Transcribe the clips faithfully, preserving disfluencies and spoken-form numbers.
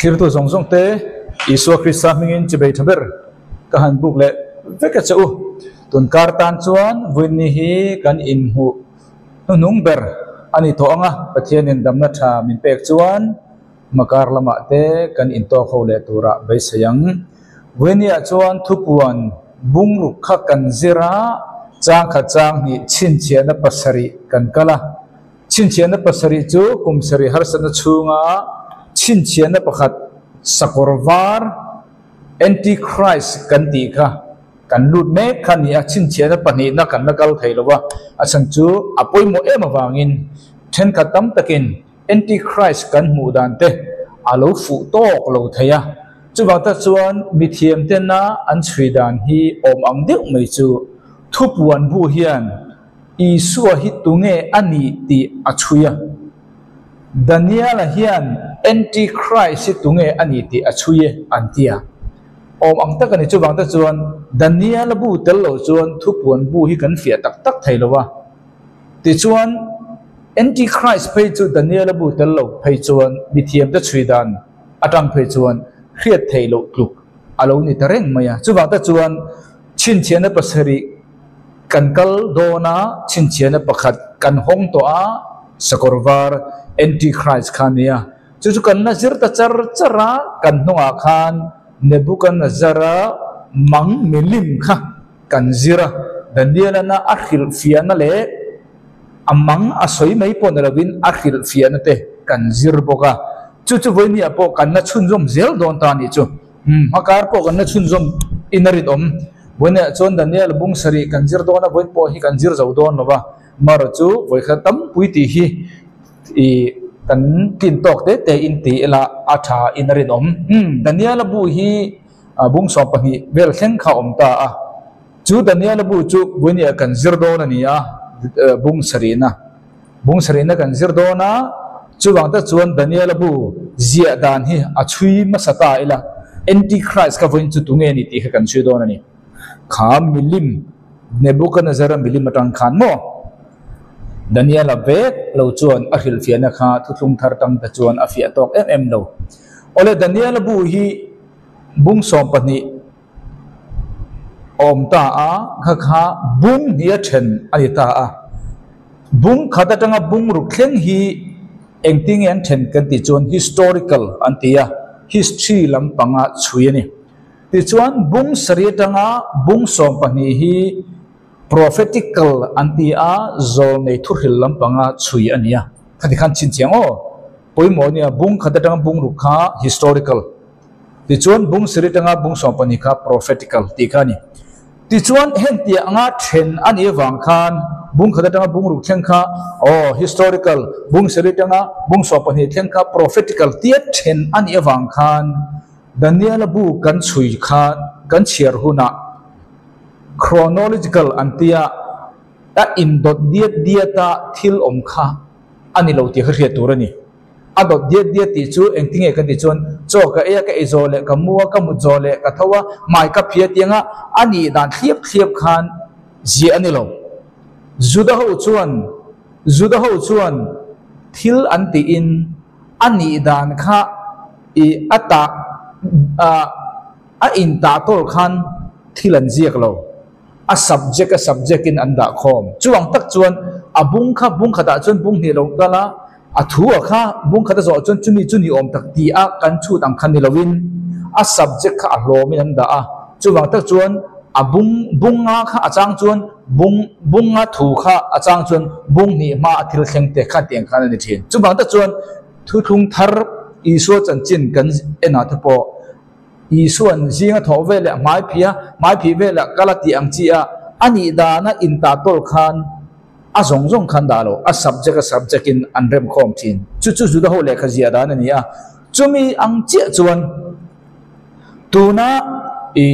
khirtu zong zong te Isua Krista mingin chibai thaber kahan buk le veka chau tun kartan chuan winni hi kan in hu nung ber ani to anga pathian in damna tha min pek chuan makar lama te kan in to kho le tura bai sayang winni a chuan thupuan bung rukha kan zira chang kha chang ni chin chiana pasari kan kala chin chiana pasari chu kumsari harsana chunga chin chiana pakhat sakorvar antichrist kan ti kha kan lut me khan ya chin chiana pani na kan nakal thailowa asang chu apoi mo ema wangin then khatam takin antichrist kan mu dan te alo fu tok lo thaya chuwa ta chuan mithiam te na an chui dan hi om ang deuh mai chu thupuan bu hian isua hi tunge ani ti achuya Daniel hian antichrist tunge ani ti achuye antia om ang ta kani chuwang ta chuan Daniel bu tel lo chuan thupuan bu hi kan fia tak tak thailowa ti chuan antichrist phei chu Daniel bu tel lo phei chuan mithiam ta chui dan atang phei chuan khiat thailo kluk alo ni tareng maya chuwang ta chuan chin chiana pasari kan kal dona chin chiana pakhat kan hong to a sakorvar antichrist khania chu chu kan nazir ta char chara kan hnunga khan Nebuchadnezzar mang milim kha kan zira Daniel na akhil fiana le amang asoi mai pon rawin akhil fiana te kan zir boka chu chu voini apo kan na chunjom zel don ta ni chu hm hakar po kan na chunjom inarit om voina chon Daniel bung sari kan zir dona voin po hi kan zir zo don lova maro chu voi khatam puiti hi i kan tin tok te te in ti la atha inarit om hm Daniel bu hi bung so pa hi vel khen kha om ta a chu Daniel bu chu voini kan zir don ani a bung sarina bung sarina kan zir dona chuwang ta chuan Daniel bu zia dan hi achui masata ila antichrist ka voin chu tunge ni ti kan chui don ani kham milim Nebuchadnezzar milim atang khan mo Daniel avek lo chuan a hil fiana kha thuthung thar tam ta chuan a fia tok em em lo ole Daniel bu hi bung som pani om ta a kha kha bung nia then ani ta a bung khata tanga bung ru khleng hi engting en then kan ti chuan historical antia history lampanga chuiani ti chuan bung sari tanga bung som pani hi prophetical antia zol nei thurhil lampanga chui ania khati khan chin chiang o poimo nia bung khata tanga bung ru kha historical ti chuan bung sari tanga bung som pani kha prophetical ti khani ti chuan hen ti anga then ani wang khan bung khata tanga bung ru thleng kha oh historical bung sari tanga bung so pani thleng kha prophetical ti then ani wang khan Daniel bu kan chui kha kan chiar huna chronological antia ta in dot diet dieta thil om kha ani lo ti khriat turani adot diet diet ti chu engtinge kan ti chon cho ka e ka izole ka muwa ka mujole ka thawa mai ka phia tianga ani dan thiep thiep khan ji ani lo zuda ho chuan zuda ho chuan thil anti in ani dan kha i ata a a in ta tol khan thilan ziak lo a subject a subject in anda khom chuang tak chuan abung kha bung khata chuan bung ni lo dala a thu a kha bung khata zo chuan chuni chuni om tak ti a kan chu tang khan ni lovin a subject kha a hlomin anda a chuang tak chuan abung bunga kha achang chuan bung bunga thu kha achang chuan bung ni ma athil thleng te kha tiang khan ani thin chuang tak chuan thu thung thar isua chan chin kan ena thapo isuan zinga tho vele mai phia mai phi vele kalati angchi a ani dana inta tol khan a zong zong khan dalo a subject a subject in anrem khom thin chu chu ju da ho le kha zia dan ani a chumi ang che chuan tuna i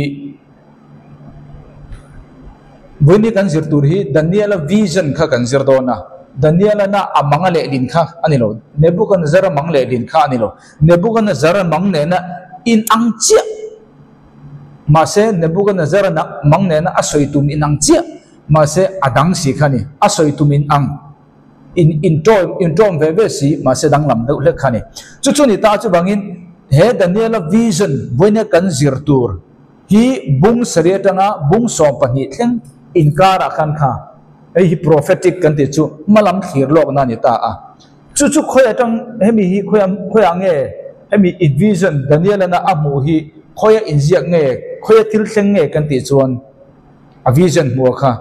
buni kan zir tur hi Daniel vision kha kan zir dona Daniel na amanga le din kha ani lo Nebuchadnezzar mang le din kha ani lo Nebuchadnezzar mang ne na in ang chia ma se Nebuchadnezzar na mang ne na asoi tum in ang chia ma se adang si khani asoi tum in ang in in tom in tom ve ve si ma se dang lam do le khani chu chu ni ta chu bangin he Daniel vision voina kan zirtur hi bung sariatanga bung som pani thleng inkara kan kha ei hi prophetic kan ti chu malam khir lok na ni ta a chu chu khoya tang hemi hi khoyam khoya nge hemi vision Daniel na amu hi khoya inziak nge khoya til thleng nge kan ti chuan a vision mu kha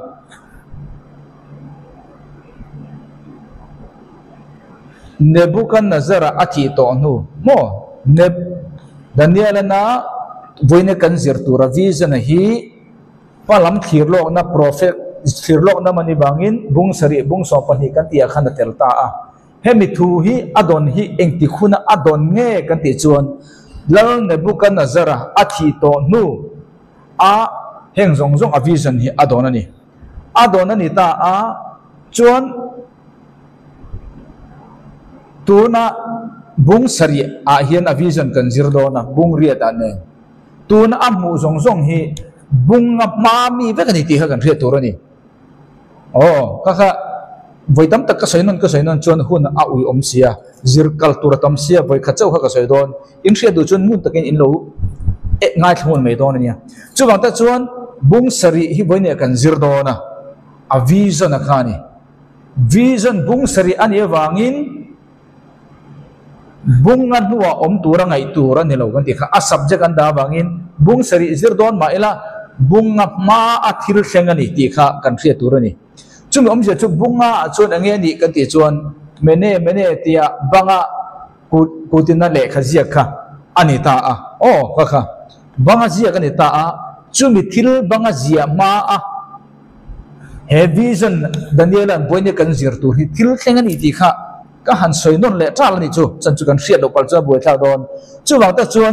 Nebuchadnezzar ati to nu mo neb Daniel na voina kan zirtura vision hi palam khirlok na prophet khirlok na mani bangin bung sari bung so pani kan tia khana telta a hemi thu hi adon hi engti khuna adon nge kan ti chuan lal Nebuchadnezzar ati to nu a heng zong zong a vision hi adon ani adon ani ta a chuan tuna bung sari a hian a vision kan zirdo na bung riat ane tuna amu zong zong hi bung ma mi ve kan ti ha kan riat turani oh kaka voitam tak ka sainon ka sainon chuan hun a ui om sia zirkal turatam sia voi khachau kha ka saidon in ria du chuan mun takin in lo e ngai thun me don ania chuwang ta chuan bung sari hi voine kan zirdo na a vision a khani vision bung sari ani wangin bunga nuwa om tura ngai tura ni lo kan ti kha a subject an da wangin bung sari zirdon ma ila bunga ma a thil thengani ti kha kan thria tura ni chung om je chu bunga chon ange ni kan ti chuan mene mene tia banga kutina le khazia kha ani ta a o kha kha banga zia kan ta a chumi thil banga zia ma a he vision Daniel an boine kan zirtu hi thil thengani ti kha ka han soi non le tra ni chu chan chu kan hriat lo pal cha buai thla don chu wang ta chuan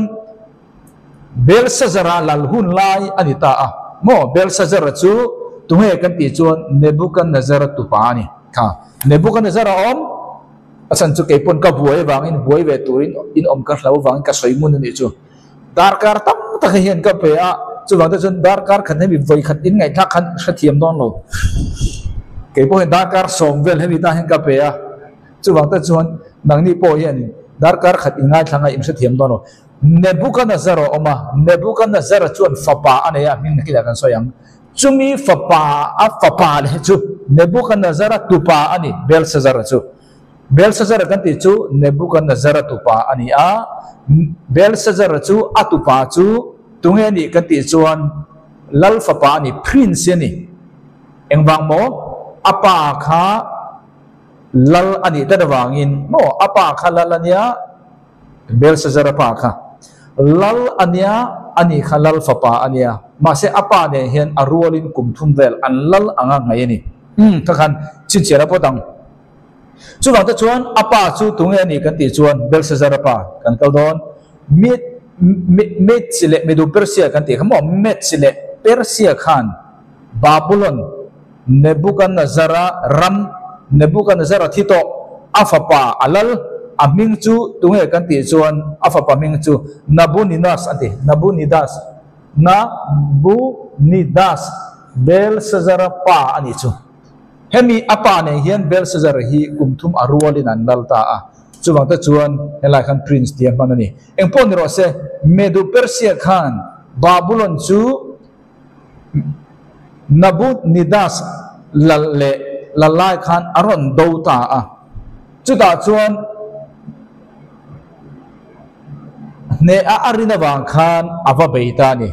Belshazzar lal hun lai ani ta a mo Belshazzar chu tunge kan ti chuan Nebuchadnezzar tu pa ni kha Nebuchadnezzar om asan chu ke pon ka buai wangin buai ve turin in om ka hlau wang ka soi mun ni chu dar kar tam ta hian ka pe a chu wang ta chuan dar kar khan hemi voi khat in ngai thak khan sathiam don lo ke po dar kar som vel hemi ta hen ka pe a chuwang ta chuan nangni po hian darkar khat ingai thanga im sathiam dono Nebuchadnezzar oma Nebuchadnezzar chuan fapa aneya min kila kan soyang chumi fapa a fapa le chu Nebuchadnezzar tupa ani Belshazzar chu Belshazzar kan ti chu Nebuchadnezzar tupa ani a Belshazzar chu atupa chu tunge ni kan ti chuan lal fapa ani prince ni engwang mo apa kha lal ani ta wangin mo apa kha lal ania Belshazzar pa kha lal ania ani kha lal fapa ania ma se apa ne hian arolin kumthum vel an lal anga ngai ni hm ta khan chin chera potang chu wang ta chuan apa chu tunge ni kan ti chuan Belshazzar pa kan kal don mit mit chile medu Persia kan ti khamo met chile Persia khan Babylon Nebuchadnezzar ram Nebuchadnezzar thito afapa alal aming chu tunge kan ti chuan afapa ming chu Nabunidas ati Nabunidas Nabunidas Belshazzar pa ani chu hemi apa ne hian Belshazzar hi kumthum arwalin an lalta a chuwang ta chuan helai khan prince tiam manani engpon ro se Medo Persia khan Babylon chu Nabunidas lalle lalai khan aron do ta a chu ta chuan ne a arina wang khan ava beita ni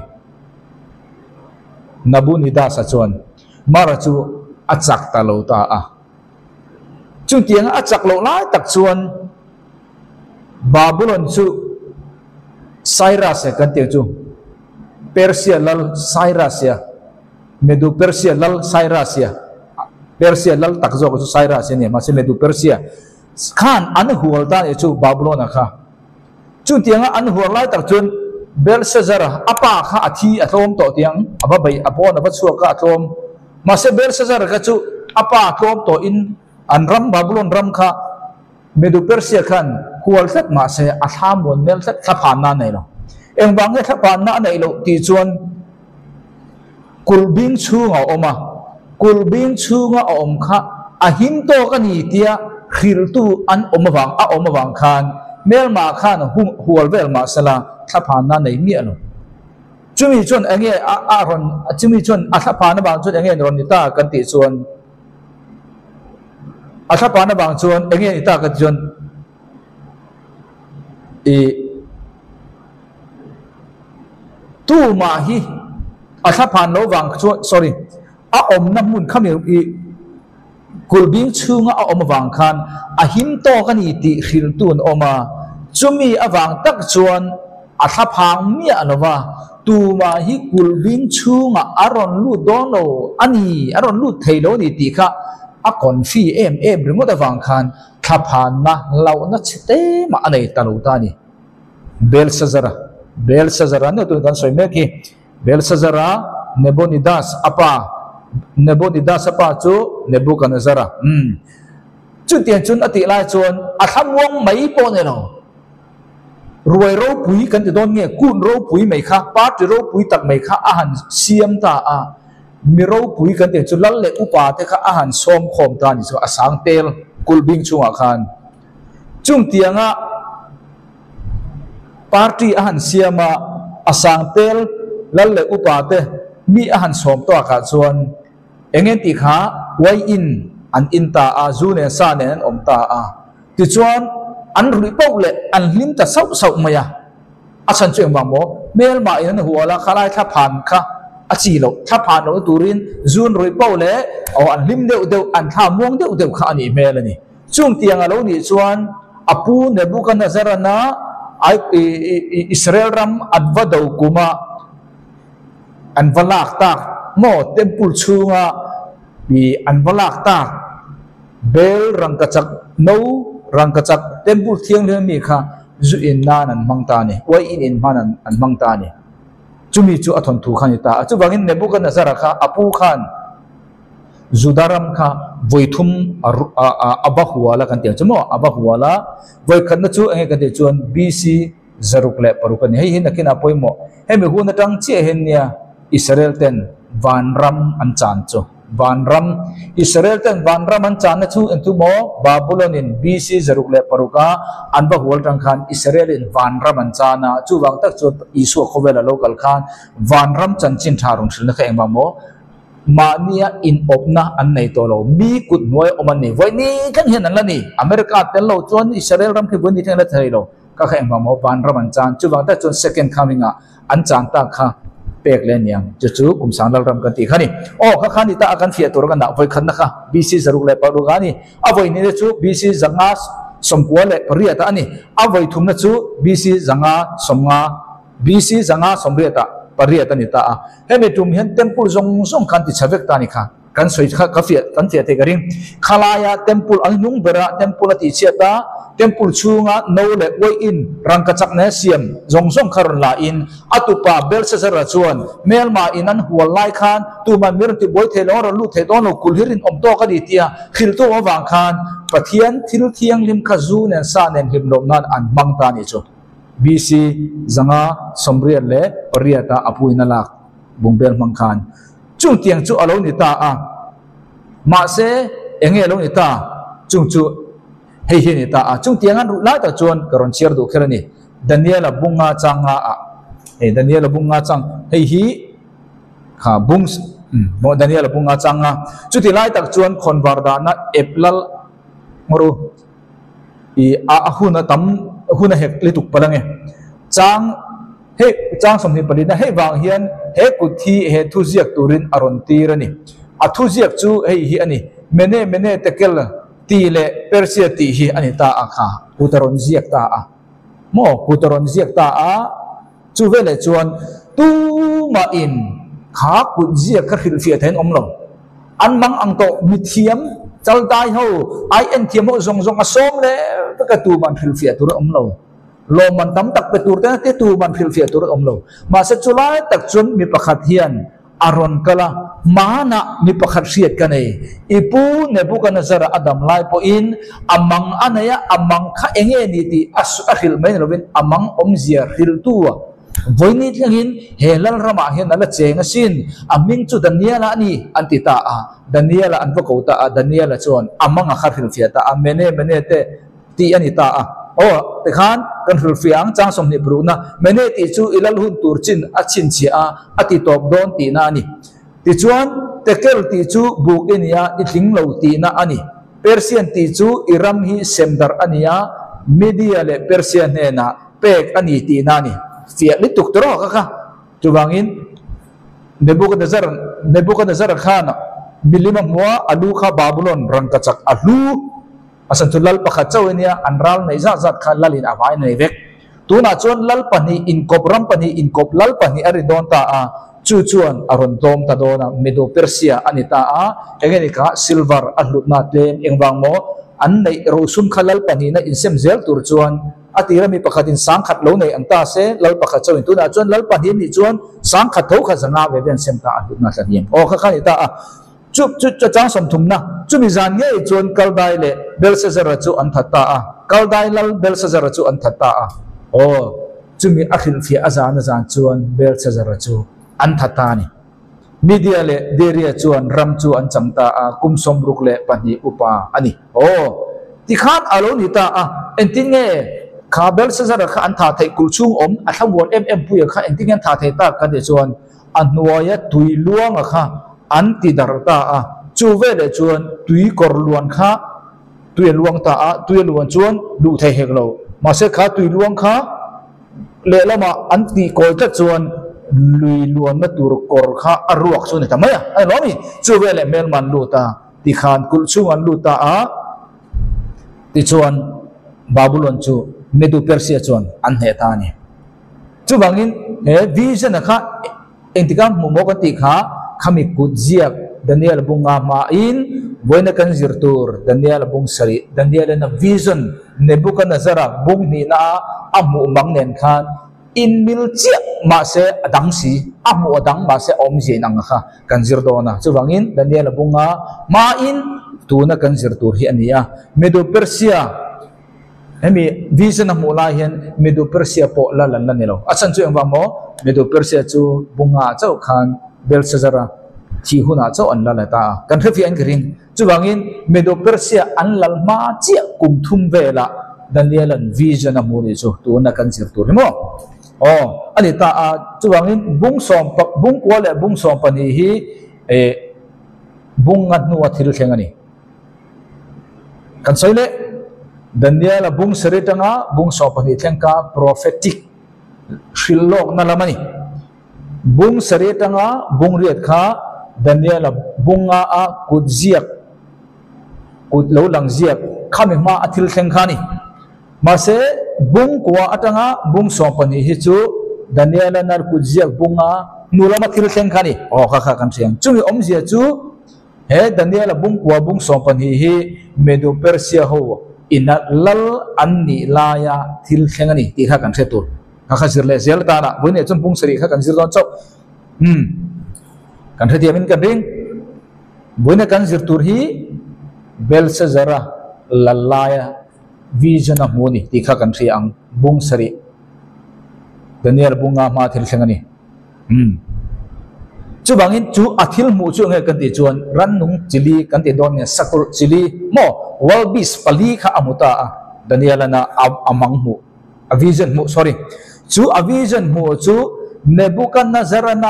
Nabunidas a chuan mara chu achak ta lo ta a chu tiang achak lo lai tak chuan Babylon chu Cyrus e kan tiang chu Persia lal Cyrus ya Medo Persia lal Cyrus ya Persia lal takzo ko Cyrus ni ma se Medo Persia khan an hual ta e chu Babylon kha chu tianga an hual lai tak chun Belshazzar apa kha athi athom to tiang aba bai apon aba chu ka athom ma se Belshazzar ka chu apa athom to in an ram Babylon ram kha Medo Persia khan hual that ma se atham mon mel that thaphan na nei lo eng bang ne thaphan na nei lo ti chuan kulbing chu nga oma kulbing chu nga om kha ahim to ka ni tia khil tu an omawang a omawang khan เมลมาข้านหัวเวลมาสละทัพานนั่นในเมียลจุมีชนเองเออารอนจุมีชนอัฐพานบางชนเองเอรอนนิตากันติส่วนอัฐพานบางชนเองเอนิตากันชนอีตู้มาฮีอัฐพานโนวังชน sorry อาอมน้ำมุนขมิ้นอีกุลบิงชูงอาอมวังคันอาหิมโตกันอีติขิลตุนอมาจุมีอวังตักชวนอัฐพานเมียนว่าตูมาฮิกุลบินชูงอารอนลูดอนโออันนี้อารอนลูดเทโลนี่ติค่ะอากอนฟีเอ็มเอ็มหรือมุดฟังคันทัพานนะเรานัดเตมาอันนี้ตาลูตานี่เบลซาซาระเบลซาซาระเนี่ยตัวกันสวยเมื่อกี้เบลซาซาระเนโบนิดาสอปาเนโบนิดาสอปาจูเนบูกันซาระอืมจุดเดียนจุนอติลายจวนอาทำวงไม่ปนเนาะรวยรู้ปุ๋ยกันจะโดนเงี้ยกู้รู้ปุ๋ยไม่ค่ะปาร์ตี้รู้ปุ๋ยตักไม่ค่ะอาหารเสียมตาอ่ะมีรู้ปุ๋ยกันแต่จุดนั้นเลยอุปาเทค่ะอาหารส้มขมตานี่soอาสังเตลกุลบิงช่วงอาคารจุ่มเตียงอ่ะปาร์ตี้อาหารเสียมาอาสังเตลนั้นเลยอุปาเทมีอาหารส้มตัวอาคารส่วนเองเงินตีขาไว้อินอันอินตาอาจูเนซาเนนอมตาอาติจวนอันริบเอาเลยอันลิมจะเศร้าเศร้ามาอะอาฉันเชื่อว่าโมเมลมาอินหัวละข้าไล่ข้าผ่านข้าอาชีโลข้าผ่านโนตูรินจูนริบเอาเลยเอาอันลิมเดียวเดียวอันท่ามวงเดียวเดียวข้านี่เมลนี่ช่วงเตียงเรานี่ชวนอปูเนบุกันนาซารานะไออิสราเอลรัมอัดวัดเอากุมาอันวลักตากโมเต็มปุลชูงะบีอันวลักตากเบลรังกจักโนรังกจักเต็มปุลเทียงเรื่องนี้ค่ะจุอินนานันมังตานี่ไว้อินอินมานันอันมังตานี่จุมีจุอัฐนทุขันตาจุบางอินเนบุกันนาซาระค่ะอปูขันจุดารัมค่ะวัยทุ่มอับหัวละกันเตียงจมูกอับหัวละวัยขันนั่นจูเองกันเตียงจวนบีซีจารุกเล่ปรุกันให้เห็นนักกินอภัยโมให้มีคนตั้งเชี่ยเห็นเนี่ยอิสราเอลเต็นวันรัมอันจานจูวันรัมอิสราเอลเต็นวันรัมอันจานนั่นจูอันทุโมบาบูลอนินบีซีจารุกเล่ปรุกาอันบหัวตั้งขันอิสราเอลินวันรัมอันจานะจูวังตักจูอิสุขเวลาโลกัลขันวันรัมจันจินทารุงสิลนักเองบางโมมาเนียอินอบนะอันในตัวเรามีกุดหน่วยอมันนี่วันนี้กันเห็นนั่นละนี่อเมริกาเต็นเราจวนอิสราเอลรัมคือวันนี้ทั้งละเทยเราก็แค่บางโมวันรัมอันจานจูวังตักจวน second coming อ่ะอันจานตาค่ะเปกเลียนยังจะจูกุมสังดาลรำกันตีขันนี่โอ้ข้าขันนี่ตาอากันเฟียตัวกันนะไว้ขันนะคะบีซีจารุกเล่ปารุกานี่เอาไว้นี่จูบีซีจังอาสมกัวเล่ปริยตานี่เอาไว้ทุ่มนะจูบีซีจังอาสมงาบีซีจังอาสมเรียตาปริยตานี่ตาเฮ้ยไม่ทุ่มเห็นเต็มปูจงส่งขันติดเชฟตานี่ค่ะกันสวยข้าเฟียกันเฟียเทกริงขลายาเต็มปูอันนุ่งเบระเต็มปูละติเชียตาเต็มปูชูงาโนเล่ไว้อินรังกจักเนเซียมจงส่งคารุนลาอินอตุปาเบลเซซาราชวนเมลมาอินันหัวไลคานตูมันมิรติบอยเทลอร์ลูเทตอนกุลฮิรินอมโตกดีเตียขิลตัววางคานปะเทียนทิลเทียงลิมขจูเนซาเนนหิมลมนันอันมังตานิจูบีซีจังอาสมเรียนเล่ปริยตาอภูอินาลักบุงเบลมังคานจุงเตียงจูอโลนิตาอามาเซเองเอโลนิตาจุงจูเฮียนิตาอาจุงเตียงอันรุไลตาจวนกรอนเชียร์ดูเครนี่ดานิเอลบุงอาจังอาเฮ้ดานิเอลบุงอาจังเฮียข้าบุงอืมโมดานิเอลบุงอาจังอาจุดที่ไลตาจวนคนวาร์ดานะเอฟลัลมรูอีอาหุนตั้มหุนเฮกลิตุกพลังเอจังเฮจังสมนิปรินะเฮวางเฮียนเฮกุทีเฮทุจิกตูรินอารอนตีรนี่อาทุจิกจูเฮฮีอันนี้เมเน่เมเน่ตะเกลตีเลเปอร์เซียตีฮีอันนี้ตาอาคากุตรอนจิกตาอาโมกุตรอนจิกตาอาจูเวเลจวนตูมาอินขากุจิกกระหิลเฟียเทนอมลงอันมังอังโตมิเทียมจัลตายเขาไอเอ็นเทียมจงจงอาสมเลยก็กระตูมันหิลเฟียตัวอมลงโลมันตั้มตักไปตัวแต่ที่ตูมันหิลเฟียตัวอมลงมาเสจุลายตักจนมีประคัตเฮียนอารอนกละมานะมีประคัตเสียดกันเองอีปูเนบุกันนาซาระอดัมไลปอินอามังอันนี้อามังข้าเองเอนี่ที่อัศหิลไม่รู้เป็นอามังอมเสียหิลตัววันนี้ที่เห็นเฮลัลรามาเห็นนั่นแหละเจงสินอามิงจุดานิเอลนี่อันติตาอาดานิเอลอันพวกเขาตาดานิเอลชวนอามังอาคาหิลเฟียตาอาเมเน่เมเน่เตตีอันนี้ตาอาโอ้ te khan kan hul fiang chang som ni bruna mene ti chu ilal hun tur chin a chin chi a ati top don ti na ni ti chuan tekel ti chu buk inia itling lo ti na ani Persian ti chu iram hi semdar ania media le Persian ne na pek ani ti na ni fiat li tuk tro ka ka chuwangin Nebuchadnezzar Nebuchadnezzar khan milima muwa alu kha Babylon rang ka chak alu asan tu lal pakhat chawenia anral nei za zat khan lalin avai nei vek tuna chon lal pani in kop ram pani in kop lal pani ari don ta a chu chuan aron tom ta dona Medo Persia anita a engeni ka silver alut na tlem engwang mo an nei ro sum khalal pani na insem zel tur chuan atira mi pakhatin sang khat lo nei anta se lal pakhat chawin tuna chon lal pani ni chuan sang khat tho kha zanga ve ben sem ta alut na thlaniam o kha kha ta a chup chup cha chang som thum na chumi zan nge chuan kaldai le Belshazzar chu an thata a kaldai lal Belshazzar chu an thata a o chumi akhil fi azan azan chuan Belshazzar chu an thata ni media le deria chuan ram chu an chamta a kum som ruk le pani upa ani o ti khat alo ni ta a entinge kha Belshazzar kha an tha thai kul chung om a thlawon em em puya kha entinge tha thai ta ka de chuan an nuaya tui luang a kha an ti dar ta a chu ve le chuan tui kor luan kha tui luang ta a tui luan chuan lu thai hek lo ma se kha tui luang kha le lama an ti koi ta chuan lui luan na tur kor kha aruak chu ni ta maya ai lo mi chu ve le mel man lu ta ti khan kul chung an lu ta a ti chuan Babylon chu Medo Persia chuan an he ta ni chu bangin he vision kha entikam mo mo ka ti kha khami kudziak Daniel bunga ma in boina kan zirtur Daniel bung sari Daniel na vision Nebuchadnezzar bung ni na amu mangnen khan in mil chia ma se adang si amu adang ma se om je nang kha kan zir do na chuwangin Daniel bunga ma in tu na kan zirtur hi ania Medo Persia emi vision amu la hian Medo Persia po la lan la nilo achan chu engwa mo Medo Persia chu bunga chau khan Belshazzar chi huna chau an la la ta kan thfi an kring chuwangin Medo Persia an lal ma chia kum thum vela Daniel an vision amu ni chu tu na kan zir tur mo o ani ta a chuwangin bung som bung kwale bung som pani hi e bung ngat nu athil thengani kan soile Daniel bung seritanga bung som pani thengka prophetic shillok na lamani bung seritanga bung riat kha Daniel bunga a kudziak kut lo lang ziak khami ma athil theng khani mase bung kwa atanga bung sompani hi chu Daniel nar kudziak bunga nulama thil theng khani o kha kha kan thiang chumi om zia chu he Daniel bung kwa bung sompani hi Medo Persia ho ina lal anni laya thil thengani ti kha kan thetur kha kha sirle zel ta na buine chum bung sari kha kan zir don chau hm kan the diamin kan ring buina kan zir tur hi Belshazzar lalaya vision of moni ti kha kan thri ang bung sari Daniel bunga ma thil thengani hm chu bangin chu athil mu chu nge kan ti chuan ran nung chili kan ti don nge sakul chili mo walbis pali kha amuta Daniel na amang mu a vision mu sorry chu a vision mu chu Nebuchadnezzar na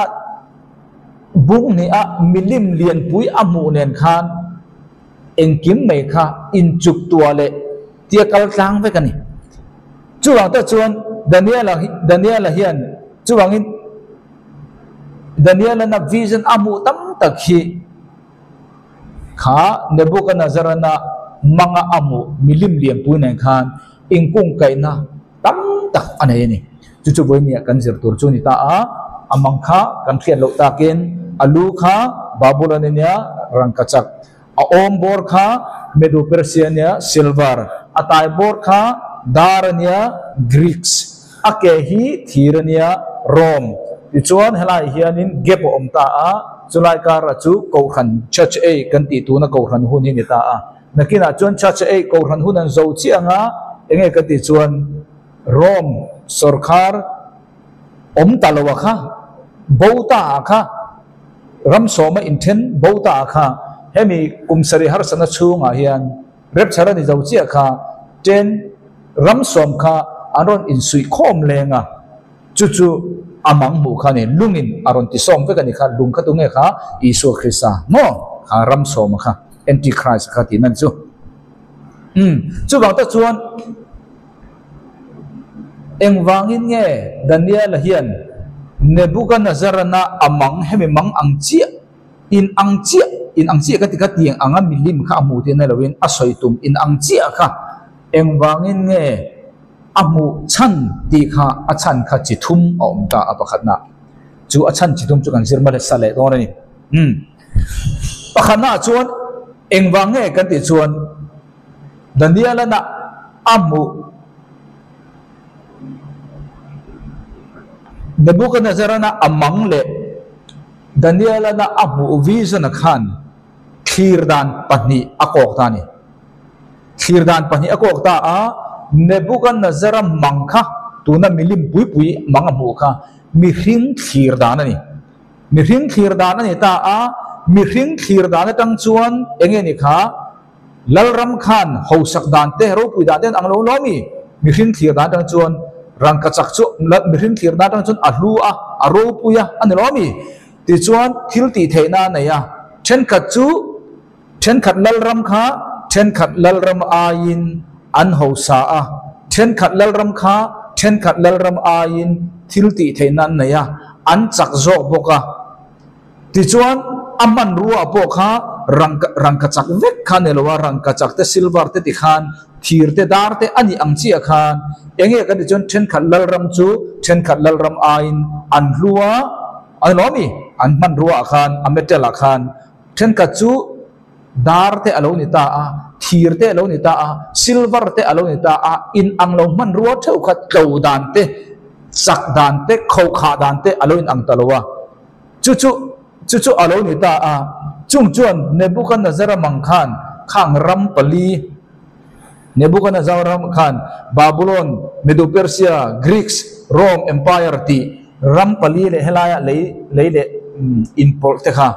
bung ni a milim lian pui amu nen khan engkim mai kha in chuk tuale tia kal tlang ve kani chuwang ta chuan Daniel Daniel hian chuwangin Daniel na vision amu tam takhi kha Nebuchadnezzar na manga amu milim lian pui nen khan ingkung kai na tam tak anei ni chu chu boi ni kan zir tur chu ni ta a amang kha kan khian lo takin alu kha Babylon nia rangkachak a om bor kha Medo Persia nia silver atai bor kha dar nia Greeks ake hi thir nia Rome ti chuan helai hianin gepo om ta a chulai kar chu ko khan church a kan ti tu na ko khan hun ni ta a nakina chuan church a ko khan hun an zo chi anga enge kan ti chuan Rome sarkar om talawa kha bauta kha ram soma inten bauta kha hemi kumsari har sana chunga hian rep chara ni zo chi kha ten ram som kha aron in sui khom lenga chu chu amang mu kha ne lungin aron ti som ve kan kha lung kha tu nge kha Isu Krista mo kha ram som kha antichrist kha ti nan chu um chu bang ta chuan eng wangin nge Daniel hian Nebuchadnezzar na amang hemi mang ang chia in ang chia in ang chia ka ti ka tiang anga milim kha amu ti na lawin asoitum in ang chia kha eng wangin nge amu chan ti kha achan kha chithum om ta apakhat na chu achan chithum chu kan sirma le sale do ni um pakhat na chuan eng wange kan ti chuan Daniel na amu Nebuchadnezzar na amang le Daniel na amu vision khan khirdan pani akok ta ni khirdan pani akok ta a Nebuchadnezzar mangkha tuna milim pui pui mangamu kha mi hring khirdan ani mi hring khirdan ani ta a mi hring khirdan tang chuan enge ni kha lalram khan hausak dan te ro pui dan den anglo lomi mi hring khirdan tang chuan rang kachak chu mi hring khirdan tang chuan ahlu a aro puya ani lomi ti chuan thil ti theina na ya then khat chu then khat lalram kha then khat lalram a in an hausa a then khat lalram kha then khat lalram a in thil ti theinan na ya an chak zo boka ti chuan aman ruwa po kha rang rang kachak vek khan elwa rang kachak te silver te ti khan thir te dar te ani ang chi khan enge ka ti chuan then khat lalram chu then khat lalram a in an hluwa an lomi an man ruwa khan ametel khan then khat chu dar te alo ni ta a thir te alo ni ta a silver te alo ni ta a in ang lo man ruwa theu khat kau dan te sak dan te khau kha dan te alo in ang talowa chu chu chu chu alo ni ta a chung chuan Nebuchadnezzar mang khan khang ram pali Nebuchadnezzar ram khan Babylon Medo Persia Greeks Rome Empire ti ram pali le helaya le le le import te kha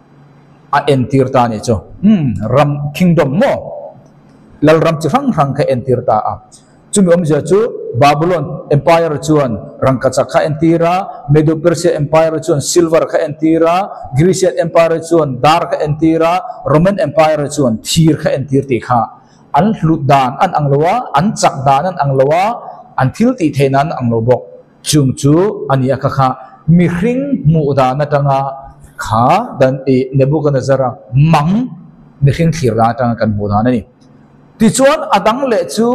a entir ta ni cho um ram kingdom mo lal ram chi rang rang kha entir ta a chumi om ja chu Babylon Empire chuan rang ka cha kha entira Medo Persia Empire chuan silver kha entira Grecian Empire chuan dar kha entira Roman Empire chuan thir kha entir ti kha an hlut dan an anglowa an chak dan an anglowa an thil ti theinan anglo bok chung chu ania kha kha mi hring mu da na tanga kha dan e Nebuchadnezzar mang mi hring thir da tanga kan mu da na ni ti chuan adang le chu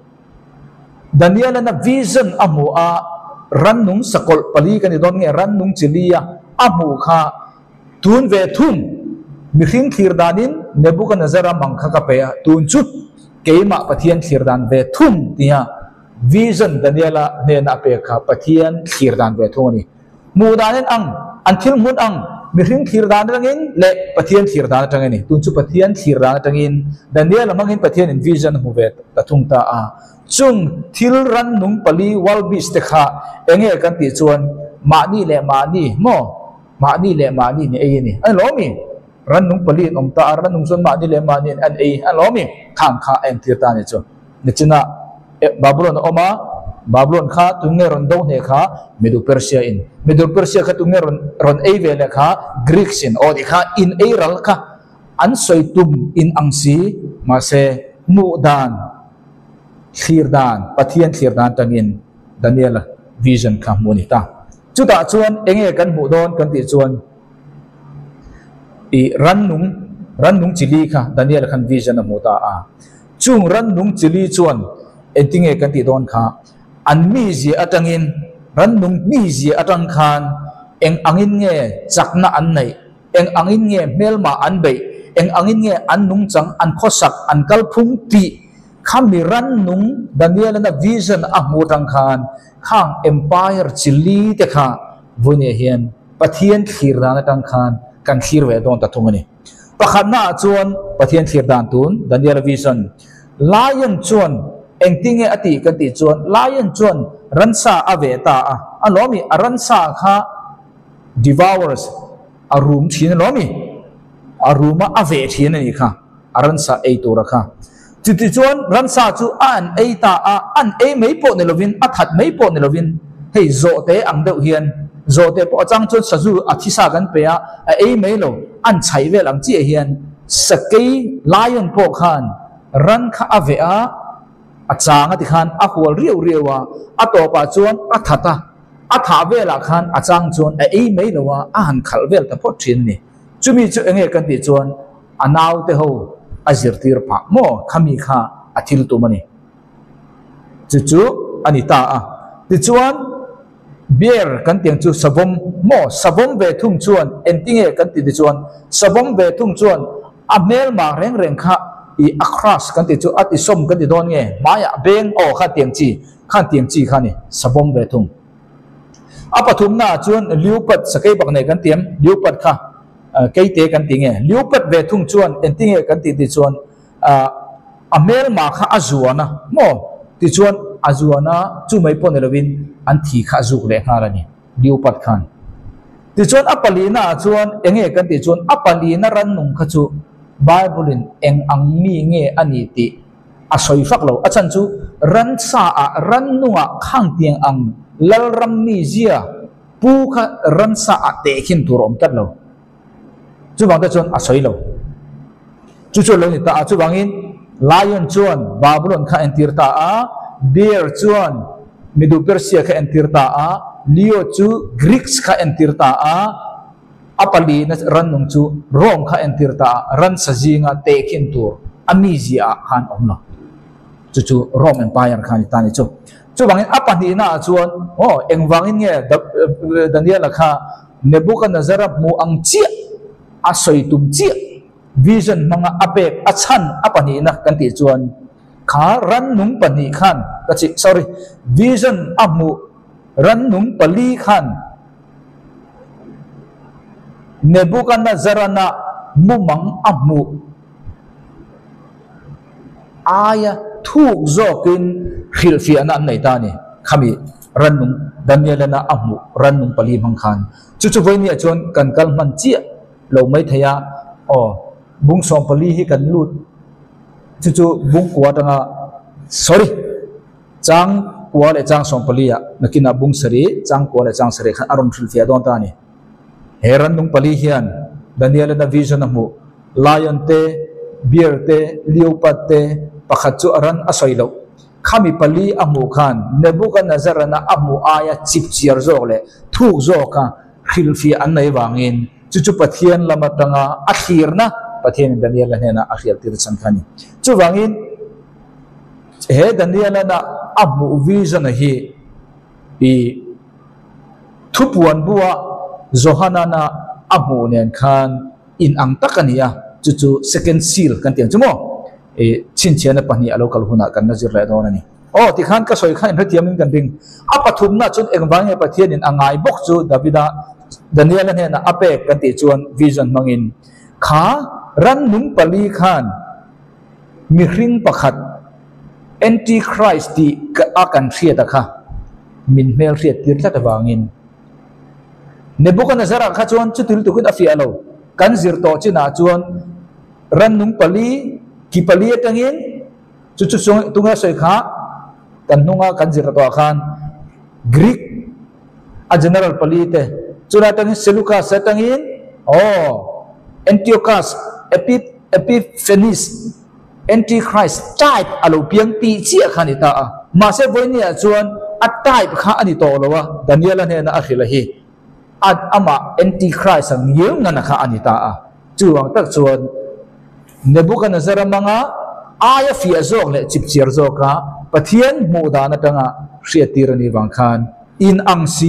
Daniel na vision amu a ran nung sakol pali kan don nge ran nung chilia amu kha tun ve thum mi hring thir danin Nebuchadnezzar mang kha ka pe tun chu keima pathian thir dan ve thum tia vision Daniela ne na pe kha pathian thir dan ve thoni mu danin ang anthil mun ang mi hring thir dan tangin le pathian thir dan tangin tun chu pathian thir dan tangin Daniel mangin pathian in vision hu ve ta thung ta a chung thil ran nung pali wal bis te kha enge kan ti chuan ma ni le ma ni mo ma ni le ma ni ni ei ni an lo mi ran nung pali om ta ran nung son ma ni le ma ni an ei an lo mi khang kha en thir ta ni chu ni china Babylon oma Babylon kha tunge ron do ne kha Medo Persia in Medo Persia kha tunge ron ron ei ve le kha Greeks in o di kha in ei ral kha an soitum in angsi ma se mu dan khirdan pathian khirdan tangin Daniel vision kha monita chuta chuan enge kan mu don kan ti chuan i ran nung ran nung chili kha Daniel khan vision amuta a chung ran nung chili chuan entinge kan ti don kha an mi ji atangin ran nung mi ji atang khan eng angin nge chakna an nei eng angin nge melma an bei eng angin nge an nung chang an khosak an kalphung ti khami ran nung Daniel na vision amu tang khan khang empire chili te kha vune hian pathian khir dan tang khan kan khir ve don ta thungani pakhat na chuan pathian khir dan tun Daniel vision lion chuan engtinge ati kan ti chuan lion chuan ransa aveta a alomi aransa kha devours arum thin lomi aruma ave thin ni kha aransa ei tur kha จุดที่ชวนรันซาจูอันเอตาอันเอไม่ปนในลวินอัฐไม่ปนในลวินให้โจเตอังเดียวเฮียนโจเตปอจังชวนสจูอธิสากันเปียเอไม่โลอันใช้เวลังจีเฮียนสกีลายนพวกขันรันข้าเวอาอาจางติขันอาหัวเรียวเรียวอัตโตปาชวนอัฐตาอัฐาเวลาขันอาจางชวนเอไม่โลว่าอันขัลเวลแต่พอทินนี่จุมีจุเองกันติชวนอันเอาเตหูอาจิรตีร์ปะโมขมิข้าอาทิลตุมันนี่จุจุอันนี้ตาอ่ะติชวนเบียร์กันเตียงจูสบมโมสบมเวทุ่งชวนเอ็นติงเอกันติดชวนสบมเวทุ่งชวนอเมลมาเร่งเร่งข้าอีอัคราสกันติดจูอติสมกันติดโดนเงมายาเบงโอข้าเตียงจีข้าเตียงจีข้านี่สบมเวทุ่งอาปทุมนาชวนลิวปัดสเกย์บักเนกันเตียมลิวปัดข้าเกย์เตกันติงเงลิวปัดเวทุ่งชวนเอ็นติงเอกันติดชวนอเมลมาข้าอาจัวนะโมติชวนอาจัวนะจู่ไม่ปนเลวินอันที่ข้าจุกเล็กนาร์นี่ลิวปัดขันติชวนอัปลีน่าชวนเองเอกันติชวนอัปลีน่ารันนุ่งขจูไบเบิลินเองอังมีเงอันนี้ติอาศัยฟักเราอาจารย์จูรันซาอารันนัวข้างเตียงอังลลรัมนีเจียปูขรันซาอาเตคินตุรอมตัดเราจู่บางแต่ชวนอาศัยเราจู่ชวนเรานี่ตาจู่บางอินลายอนชวนบาบิโลนข้าเอ็นติร์ตาอาเบียร์ชวนมิดูเปอร์เซียข้าเอ็นติร์ตาอาลิโอจูกรีกส์ข้าเอ็นติร์ตาอาอัปลีนัสรันนุ่งจูโรมข้าเอ็นติร์ตารันซาจิงาเตคินตัวอามิซิอาขันอมนะจู่จู่โรมเอ็มไพร์ขันตานี่จู่จู่บางอินอัปลีน่าชวนโอ้เอ็งวางอินเนี่ยดันเดียละข้าเนบุกันนัซาร์มูอังเจียอาศัยตุมเจียวิชั่นมังอาเปกอาชันอัปลีน่ะกันติชวนขารันนุ่งปนีขันก็จิ sorry วิชั่นอามูรันนุ่งปลีขันเนบุกันนาซารานะมุมังอัมมุอายะทุกโจกินขิลฟีอันนั้นในตานี่ขมิรันนุ่งดันเยลนะอัมมุรันนุ่งปลีมังคันจุจุวันนี้จวนกันกัลมันเจียเราไม่ทยาอ๋อบุ้งสองปลีให้กันลุดจุจุบุ้งกัวตั้งอ่ะ sorry จังกัวเลยจังสองปลีอ่ะนักกินบุ้งสรีจังกัวเลยจังสรีขันอารมณ์ขิลฟีอันตานี่เฮรันนุ่งปลีเฮียนดันเยลนะวิชั่นมุลายอนเตเบียร์เตลิโอปัตเตปัจจุรันอาศัยเราข้ามีปลีอามูขันเนบุกันนาซารานะอามูอายะจิบเชียร์โจกเลยทุกโจกันขิลฟีอันไหนวางินจุจุปัทเทียนละมัตังอาอัคีร์นะปัทเทียนดันเยลนะนะอัคีร์ติรสันขันจุวางินเฮดันเยลนะอามูวิชั่นฮีอีทุบวันบัวZohana na amu nian khan in ang takania chuchu second seal kan tiang chumo e chin chian na pani alo kal huna kan nazir la do na ni o ti khan ka soi khan hatiam in kan ding apathum na chun engwang e pathian in angai bok chu davida daniel ne na ape kan ti chuan vision mangin kha ran nung pali khan mi hring pakhat anti christ ti ka akan thria ta kha min mel thria tir la ta wangin Nebuchadnezzar kha chuan chutil tukin afi alo kan zir to china chuan ran nung pali ki pali atangin chu chu tunga soi kha kan nunga kan zir to khan Greek a general pali te chuna tangin Seleucus atangin oh Antiochus Epiphanes Antichrist type alo piang ti chi khanita a ma se boinia chuan a type kha ani to lowa Daniel ne na akhilahi ad ama antichrist ang yung nga naka anita a chuang tak chuan Nebuchadnezzar mga aya fi azok le chipchir zoka pathian mu da na tanga hriatir ni wangkhan in ang si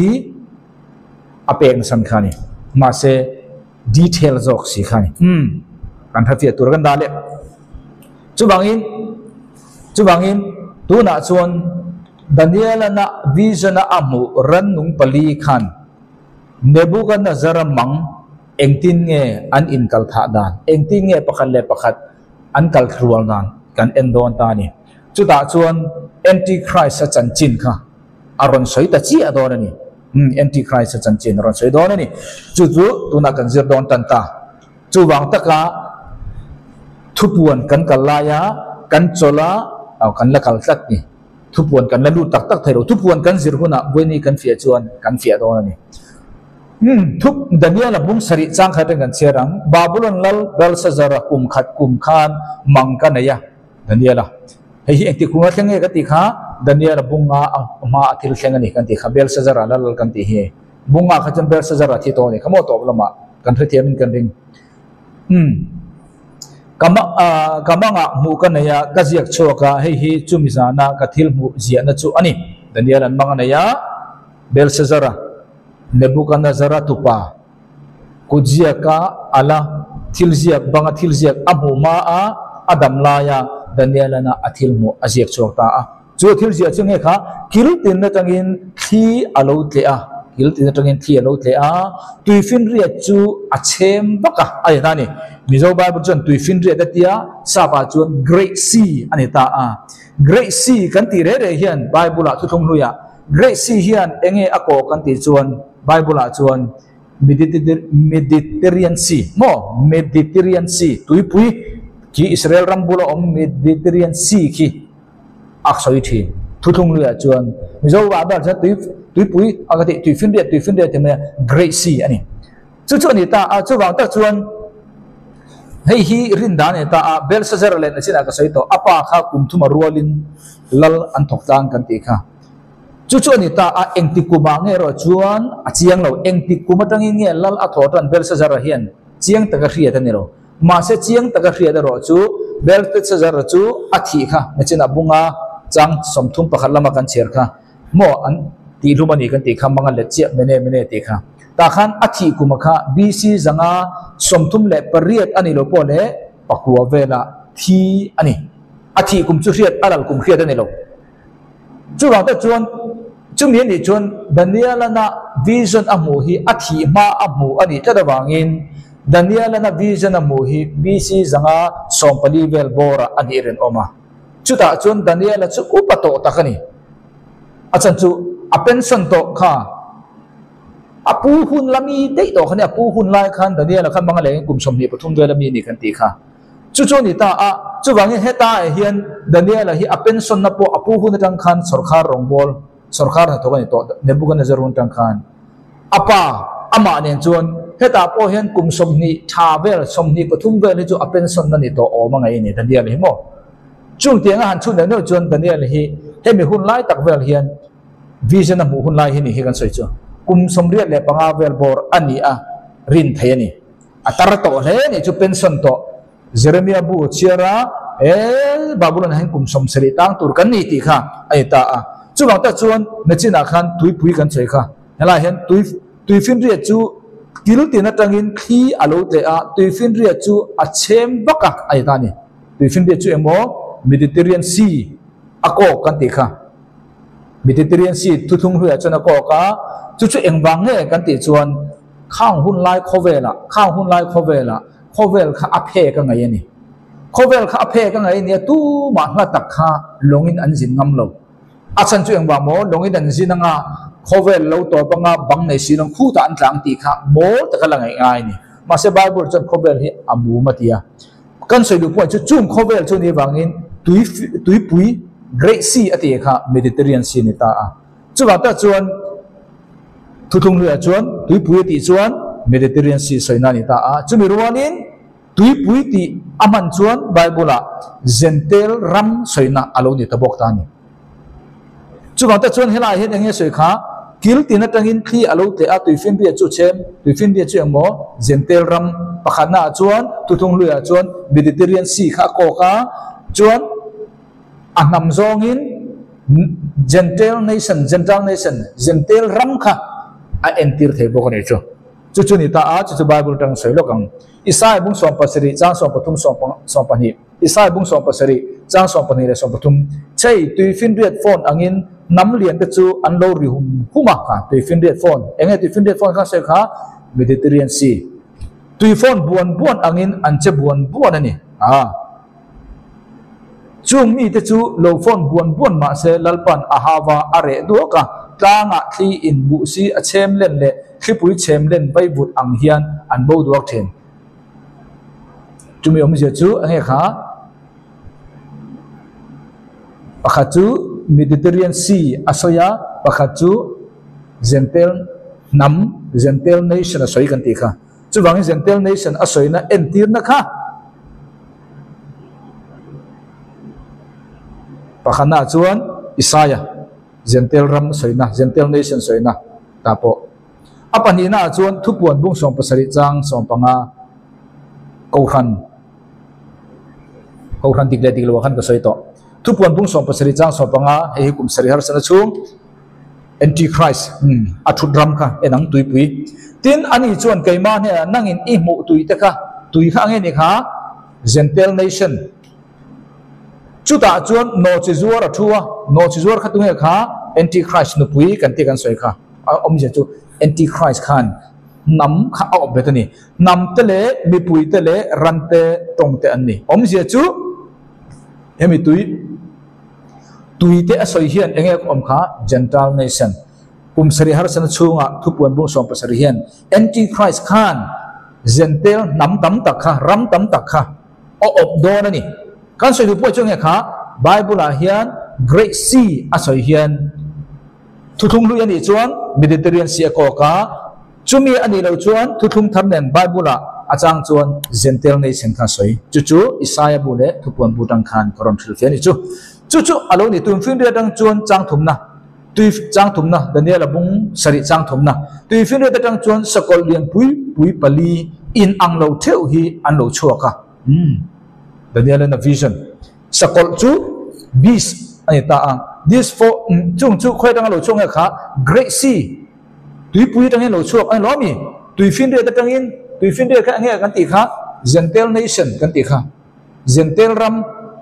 apeng san khani ma se detail zok si khani hm kan thafia tur kan dale chubangin chubangin tu na chuan Daniel na vision na amu ran nung pali khan Nebuchadnezzar mang engtin nge an in kal tha dan engtin nge pakhat le pakhat an kal khrual dan kan endon ta ni chuta chuan antichrist sa chanchin kha aron soi ta chi adon ni hm antichrist sa chanchin aron soi don ni chu chu tuna kan zir don tan ta chu wang taka thupuan kan kalaya กันโจลาเอากันละกัลตัดนี่ทุบวนกันละลูตักตักเทโรทุบวนกันสิรุนะเวนี่กันเฟียจวนกันเฟียตัวนี่อืมทุบดันเนียลบุ้งสริจางขัดกันเชียรังบาบิโลนลลเบลซาซาระกุมขัดกุมขานมังกันเนี่ยดันเนียละเฮ้ยเอ็งที่คุมเข่งเงี้ยกันติข้าดันเนียลบุ้งอามาอธิลเข่งนี่กันติข้าเบลซาซาระลลกันติเฮบุ้งอาขัดจนเบลซาซาระที่ตัวนี่ขโมยตัวละมากันเทียมกันริงอืมกำมะอ่ากำมะงะหมู่กันเนี่ยก็เจียกโชกะให้ฮีจุมิซานะกัทิลหมู่เจียนะจูอันนี้ดันเดียรันมังเนี่ยเบลเซซาระเนบุกันนะซาระตุปากุเจียกะอัลาทิลเจียกบังทิลเจียกอับหูมาอาอดัมลายาดันเดียรันอะทิลหมู่อาเจียกโชกตาจูทิลเจียกจึงเฮค่ะกิลตินนะจังอินที่อโลเตอะกิลตินนะจังอินที่อโลเตอะตุยฟินเรียจูอัเชมบักะไอ้ท่านี่มิโซบายบุญตุยฟินเรียดัตยาซาบะจวน Great Sea อันนี้ตาอ่ะ Great Sea กันตีเร่ๆเฮียนไบเบิลทุกทงลุยะ Great Sea เฮียนเองเออโกกันตีจวนไบเบิลจวน Mediterranean Sea โม Mediterranean Sea ตุยปุยที่อิสราเอลรัมบุลอม Mediterranean Sea ที่อักษรที่ทุกทงลุยะจวนมิโซบายบุญตุยตุยปุยอากาศตุยฟินเรียตุยฟินเรียที่มัน Great Sea อันนี้จู่ๆนี่ตาอ่ะจู่วางตาจวนเฮ้ยฮีรินดานเอตาเบลเซเซอร์เลนสินะก็ใส่ตัวอปาข้ากุมทุมารัวลินลลอันทกตางกันตีข้าจู่ๆนี่ตาเอ็งติกุบางเงรอจวนอาเจียงเราเอ็งติกุมาตั้งเงี้ยลลอัทอตันเบลเซเซอร์เฮียนเจียงตะกะเรียตันนี่เรามาเสเจียงตะกะเรียดรอจูเบลเซเซอร์จูอาทิข้าไม่ใช่นับบุงอาจังสมทุมประคัลละมากันเชียร์ข้าโมอันตีรูมันนี่กันตีข้ามังเลเจียเมเน่เมเน่ตีข้าตาขันอธิกุมข้าบีซีจังอาสมทุมเล่ปริยัดอันนี้เราพอเล่ปักวัวเวลาที่อันนี้อธิกุมจุเรียดอะไรกุมเรียดอันนี้เราจู่เราแต่จวนจุ่มนี้นี่จวนดันเนียลนะวิชั่นอโมฮีอธิมาอโมอันนี้จะได้วางินดันเนียลนะวิชั่นอโมฮีบีซีจังอาสมปลีเวลบอระอันนี้เรนออกมาจู่ตาจวนดันเนียลจู่อุปโตตะกันนี่อาจารย์จู่อเป็นสันโตข้าอปูหุ่นละมีได้ต่อขันเนี่ยปูหุ่นลายขันแต่เนี่ยละขันบางอะไรกลุ่มสมนิปทุมด้วยละมีนี่ขันตีค่ะจู่ๆนี่ตาอ่ะจู่วางเฮตาเฮียนแต่เนี่ยละฮีอเป็นสนนับอปูหุ่นจังขันสรคารองบอลสรคารตัวกันนี่ตัวเนบุกันเนจรุนจังขันอปาอามาเนี่ยจวนเฮตาพอเฮียนกลุ่มสมนิชาเวลสมนิปทุมด้วยนี่จู่อเป็นสนนั่นนี่ตัวออกมาไงนี่แต่เนี่ยละฮีโมจู่เตียงอาหารชุดเนี่ยจวนแต่เนี่ยละฮีเฮมีหุ่นลายตักเวลเฮียนวิชั่นน่ะหุ่นลายเฮียนี่เฮกันสวยจ้ะกุมสมเรียดเลยปังอาเวลบอร์อันนี้อ่ะรินเทียนี่อัตราโตเลยนี่จุเป็นส่วนโตเจเรมียบูเชียระเอ๋บาบุลนให้กุมสมสริตังตุรกันนี่ตีค่ะไอ้ตาอ่ะจู่บางตาจวนเนจินาขันตุยปุยกันใช่ค่ะเห็นไรเห็นตุยตุยฟินเรียจูกิลุตินัตังอินขี้อโลเตอะตุยฟินเรียจูอัเชมบักไอ้ตานี่ตุยฟินเรียจูเอโมเมดิเตอร์เรนซีอโกกันตีค่ะเมดิเตอร์เรนซีทุกทุ่งเรือจนอโกกะจู่ๆเอ็งวางเงี้ยกันติจวนข้างหุ่นไล่โคเวล่ะข้างหุ่นไล่โคเวล่ะโคเวลข้าอเพกันไงนี่โคเวลข้าอเพกันไงเนี่ยตู้มาหัวตักข้าลงอินอันสินงำเราอาจารย์จู่เอ็งวางโมลงอินอันสินงาโคเวลเราตัวปังอาบังในสินงคู่ตาอันต่างตีข้าโมตะกันละไงไงนี่มาเสบายบุญจนโคเวลที่อามูมาตียกันสวยดูพวกจู่ๆโคเวลจู่นี่วางอินตุยตุยปุย Great Sea อติข้า Mediterranean Sea นี่ตาอ่ะจู่ว่าแต่จวนทุกทงเรือจวนตุยปุยตีจวน Mediterranean Sea สวยนั่นนี่ตาอ่ะจู่มีรู้ว่านี่ตุยปุยตีอามันจวนไบเบิลอ่ะ Gentle Ram สวยน่ะอารมณ์นี่ตะบอกตานี่จู่ว่าแต่จวนเฮล่าเห็นอย่างเงี้ยสวยค่ะกิลตินัดตั้งอินที่อารมณ์เตะตุยฟินเบียจู่เชมตุยฟินเบียจู่เอ็มโม Gentle Ram ปะขันน่ะจวนทุกทงเรือจวน Mediterranean Sea ข้าโกกะจวนอันนำซองอินGentle nation, gentle nation, gentle ram kha a entir the bo ne chu chu chu ni ta a chu chu bible tang sei lokang isai bung som pasari chang som pathum som som pani isai bung som pasari chang som pani le som pathum chei tui fin riat phone angin nam lian te chu an lo ri hum huma kha tui fin riat phone enge tui fin riat phone kha se kha Mediterranean Sea tui phone buan buan angin an che buan buan ani a chung mi te chu lo phone buan buan ma se lalpan ahawa are do ka tanga thi in bu si a chem len le khipui chem len bai but ang hian an bo duak then chumi om je chu ange kha pakhat chu Mediterranean Sea asoya pakhat chu Gentile nam Gentile nation asoi kan ti kha chu wang Gentile nation asoi na entir na kha pakhana chuan Isaiah Gentile ram soina Gentile nation soina tapo apani na chuan thupuan bung som pasari chang som panga kauhan kauhan tikle tiklo khan ka soito thupuan bung som pasari chang som panga he kum sari har sana chung antichrist hmm athut ram kha enang tuipui tin ani chuan keima ne nangin i mu tui te kha tui kha nge ni kha Gentile nation chuta chuan no chizuar athua no chizuar khatunge kha antichrist nu pui kan ti kan soi kha om je chu antichrist khan nam kha au betani nam tele mi pui tele rante tongte anni om je chu hemi tui tui te asoi hian enge om kha Gentile nation kum sari har san chunga thupuan bung som pasari hian antichrist khan Gentile nam tam tak kha ram tam tak kha o op don ani kan soi du po chung he kha Bible a hian Great Sea asoi hian thuthung lu ani chuan Mediterranean Sea ko ka chumi ani lo chuan thuthung tham nen Bible a achang chuan Gentile nation kha soi chu chu Isaiah bu le thupuan bu tang khan koron thil fe ni chu chu chu alo ni tum fin re dang chuan chang thum na tui chang thum na Daniel abung sari chang thum na tui fin re dang chuan sakol lian pui pui pali in ang lo theu hi an lo chua ka hmm Daniel na vision sakol chu beast ani ta ang this for chung chu khoi dang lo chung ha kha Great Sea tui pui dang lo chuak an lo mi tui fin re dang in tui fin re kha nge kan ti kha Gentile nation kan ti kha Gentile ram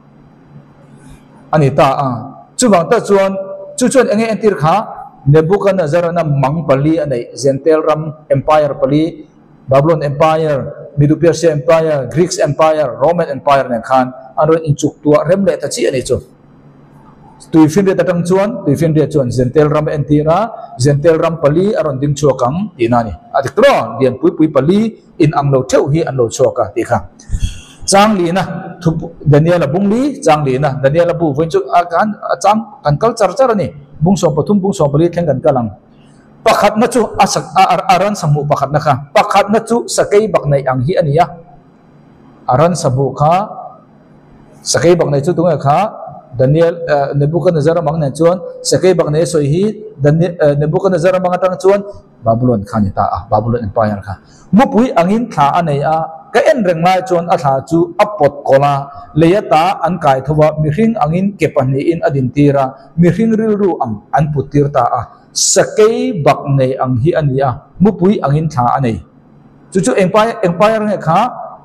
ani ta ang chu wang ta chuan chu chuan enge entir kha Nebuchadnezzar na mang pali anei Gentile ram empire pali Babylon empire Medo Persia empire Greeks empire Roman empire ne khan aro in chuk tua rem le ta chi ani chu tui fin re tatang chuan tui fin re chuan Gentile ram entira Gentile ram pali aron ding chuakang tinani atikron dian pui pui pali in anglo theu hi anlo chuaka ti kha chang li na Daniel bung li chang li na Daniel bu voin chu akan chang kan culture char ani bung so pathum bung so pali theng kan kalang pakhat na chu asak aran samu pakhat na kha pakhat na chu sakai baknai ang hi ania aran sabu kha sakai baknai chu tunga kha Daniel Nebuchadnezzar mang na chuan sakai baknai soi hi Nebuchadnezzar mang atang chuan Babylon khan ta a Babylon empire kha mupui angin tha anei a ka en reng lai chuan a tha chu apot kola leyata an kai thowa mi hring angin kepani in adin tira mi hring ril ru ang an putir ta a sakai baknei ang hi ania mupui angin tha anei chu chu empire empire nge kha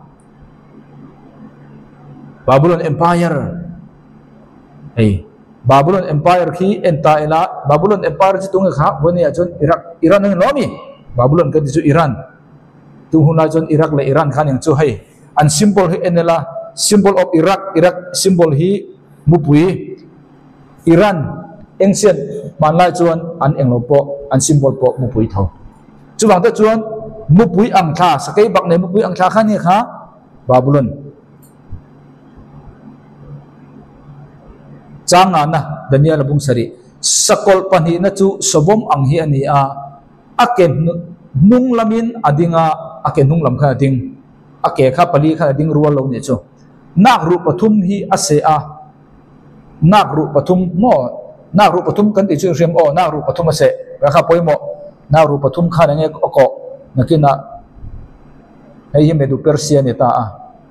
Babylon empire hey Babylon empire khi entaila Babylon empire chi tunga kha bonia chon Iraq Iran nge lomi Babylon ka chu Iran tu huna chon Iraq le Iran khan yang chu hai an symbol hi enela symbol of Iraq Iraq symbol hi mupui Iran ancient manlai chuan an englo po an symbol po mupui tho chuwang ta chuan mupui ang tha sakai bak ne mupui ang tha khan ni kha Babylon changa na Daniel bung sari sakol pani na chu sobom ang hi ani a aken nung lamin adinga aken nung lam kha ding ake kha pali kha ding rual lo ni chu nak ru pathum hi ase a nak ru pathum mo nak ru pathum kan ti chu rem o nak ru pathum ase ka kha poimo nak ru pathum kha nge ko nakina hei Medo Persia ni ta a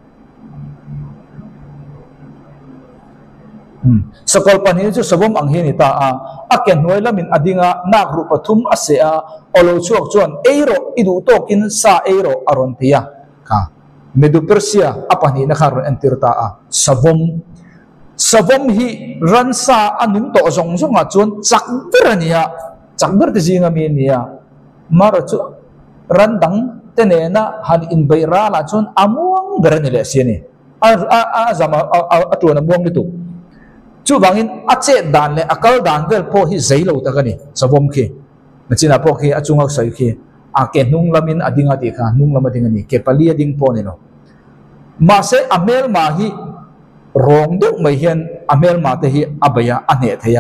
sakol pani chu sobom ang hi ni ta a aken noi lamin adinga nak ru pathum ase a olo chuak chuan eiro idu tokin sa eiro aron pia ka Medo Persia apani na kharon entir ta a sabom sabom hi ransa anung to zong zong a chuan chakber ania chakber te jinga mi nia mara chu randang tenena han in beira la chuan amuang berani le siani a a zama atuna muang ni tu chu wangin ache dan le akal dan vel po hi zeilo ta gani sabom khi nachina po khi achungak sai khi a ke nung lamin adinga ti kha nung lam adinga ni ke pali ading po ni no ma se amel ma hi rong deuh mai hian amel ma te hi abaya ane theya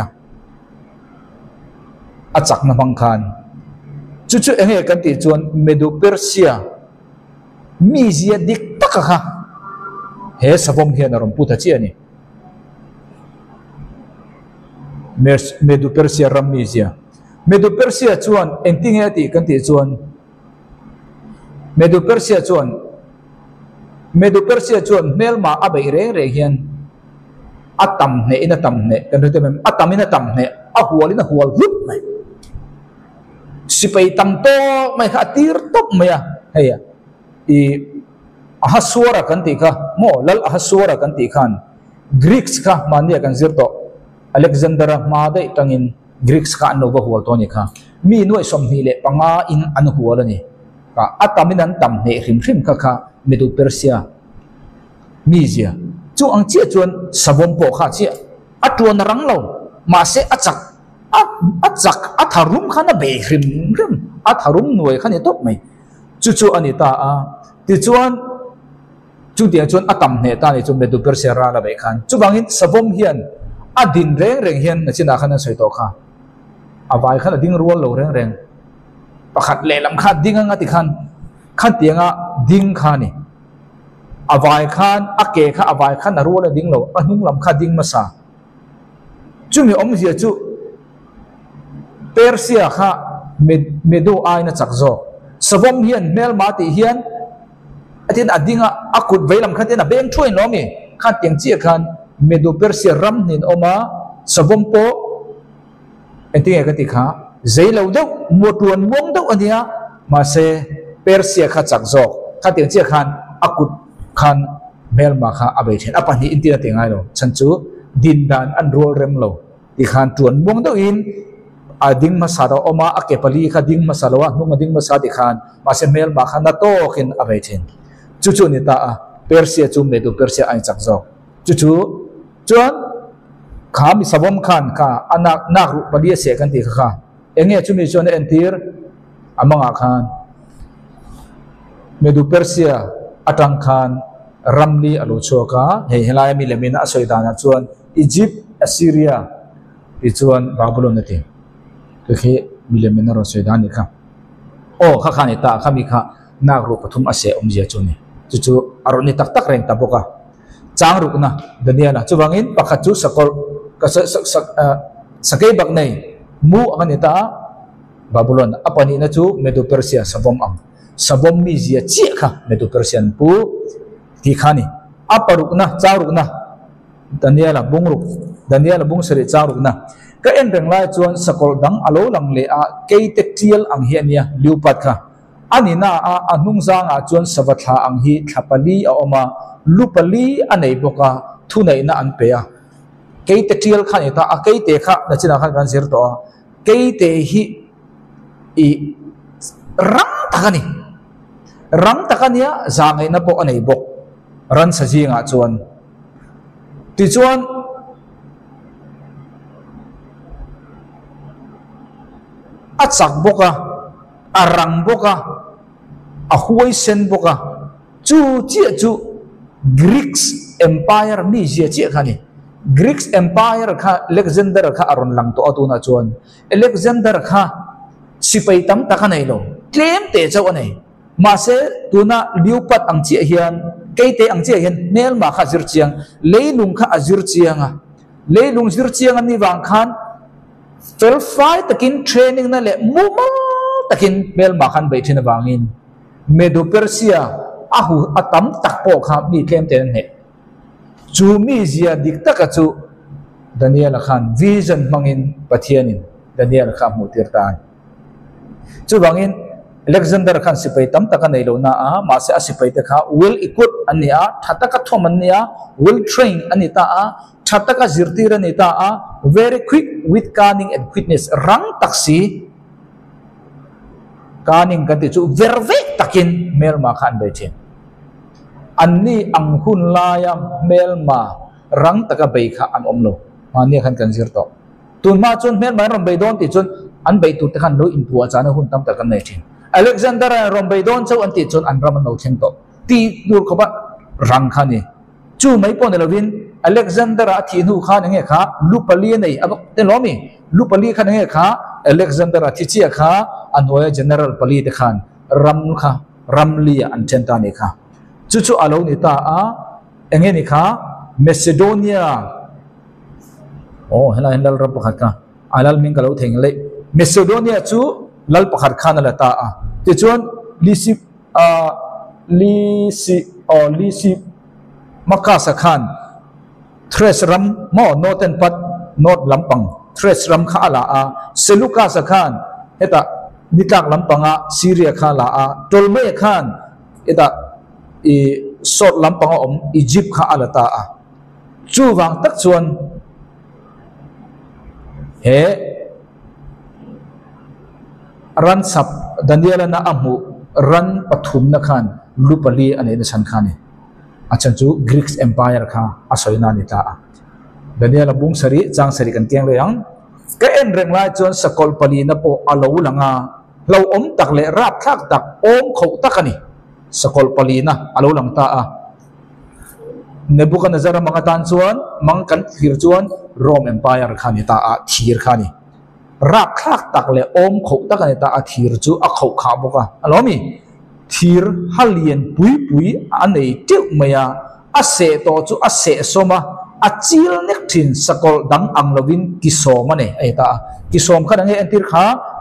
achak na mang khan chu chu enge kan ti chuan Medo Persia mi zia dik taka kha he savom hian arom puta chi ani Medo Persia ram mi zia Medo Persia chuan engting he ti kan ti chuan Medo Persia chuan Medo Persia chuan melma abai reng re hian atam ne ina tam ne kan ru te mem atam ina tam ne a hual ina hual hup mai sipai tam to mai kha tir top maya heya i ahaswara kan ti kha mo lal ahaswara kan ti khan Greeks kha mania kan zirto Alexander ma dai tangin Greeks kha no ba hual to ni kha mi noi som ni le panga in an hual ani ka ataminan tam ne hrim hrim kha kha Medo Persia mizia chu ang chia chuan savom po kha chia atluan rang lo ma se achak achak atharum khana be hrim hrim atharum noi khani top mai chu chu ani ta a ti chuan chu dia chuan atam ne ta ni chu Medo Persia ra la be khan chu bangin savom hian adin reng reng hian na china khana soi to kha awai khana ding rual lo reng reng pakhat le lam kha ding anga ti khan khan tianga ding khani awai khan ake kha awai khan na rual ding lo anung lam kha ding masa chu mi om zia chu Persia kha Medo ai na chakzo savom hian mel ma ti hian atin adinga akut veilam khan tena beng thoin lo mi khan tiang chi khan Medo Persia ram nin oma savom po enting ka ti kha zeilo do motuan mong do ania ma se Persia kha chakzo kha tiang chi khan akut khan mel ma kha abai then apa ni intina tengai lo chanchu din dan an rol rem lo ti khan tuan mong do in ading masada oma akepali kha ding masalawa nung ading masadi khan ma se mel ma khan na to khin abai then chu chu ni ta a Persia chu Medo Persia ai chakzo chu chu chuan khami savom khan ka anak nak ru pali se kan ti kha enge chu mi chuan entir amanga khan Medo Persia atang khan ramli alu choka he helai mi lemina asoidana chuan Egypt Assyria ti chuan Babylon ati to khe mi lemina ro soidani kha o kha khani ta khami kha nak ru pathum ase omjia chuni chu chu aroni tak tak reng taboka chang ru na daniela chuwangin pakhat chu sakol ka sakai bak nei mu ani ta Babylon apani na chu Medo Persia savom am savom mi zia chi kha Medo Persian pu ti khani aparuk na charuk na daniela bungruk daniela bungsari charuk na ka en reng lai chuan sakol dang alo lang le a keite tial ang hiania liupat kha ani na a anung zanga chuan savatha ang hi thapali a oma lupali anei boka thunai na an pe a keite tial khani ta a keite kha na china khan kan zir to keite hi i rang takani rang takania zangai na po anei bok ran sa jinga chuan ti chuan atsak boka arang boka a huai sen boka chu chi chu Greeks Empire mi zia chi khani Greeks Empire kha Alexander kha aron lang to atuna chuan Alexander kha sipai tam takanai lo claim te chau anei ma se tuna liupat ang chi hian keite ang chi hian mel ma kha zir chiang leilung kha azir chianga leilung zir chiang ani wang khan fel fai takin training na le muma takin mel ma khan bai thina wangin Medo Persia ahu atam takpo kha mi claim te ne chu mi zia dik taka chu Daniel khan vision mangin pathianin Daniel kha mutir ta chu wangin Alexander khan sipai tam taka nei lo na a ma se asipai te kha well equipped ani a thataka thom ani a well trained ani ta a thataka zirtir ani ta a very quick with cunning and quickness rang taksi cunning kan ti chu verve takin melma khan bai thin anni ang hun laya melma rang taka bai kha an omlo mani khan kan zir to tun ma chun melma rom bai don ti chun an bai tu te khan lo in tua chana hun tam ta kan nei thin Alexander rom bai don chau an ti chun an ram no theng to ti dur khoba rang khani chu mai pon lovin Alexander a thi nu kha nge kha lupali nei abak te lomi lupali kha nge kha Alexander a thi chia kha anoya general pali te khan ram kha ramli an chenta ni kha chu chu alo ni ta a enge ni kha Macedonia oh hela hendal ram pakhat ka alal ming kalau theng le Macedonia chu lal pakhat khan la ta a ti chuan lisi a lisi o lisi makasa khan Tres ram mo noten pat not lampang Tres ram kha ala a Seluka sakhan eta nitak lampanga Syria kha la a Tolme khan eta i sot lampanga om Egypt kha ala ta a chu wang tak chuan he ran sap Daniel na amu ran pathum na khan lupali ane na san khani achan chu Greek Empire kha asoina ni ta Daniel bung sari chang sari kan tiang leang ka en reng lai chuan sakol pali na po alo langa lo om tak le rap thak tak om khou takani sakol pali na alo lang ta a Nebuchadnezzar mga tan chuan mang kan thir chuan Rome Empire khani ta a thir khani rap thak tak le om khou takani ta a thir chu a khou kha boka alomi thir halien pui pui anei tiu maya ase to chu ase soma achil nek thin sakol dang ang lovin kisom ane ai ta kisom kha nge entir kha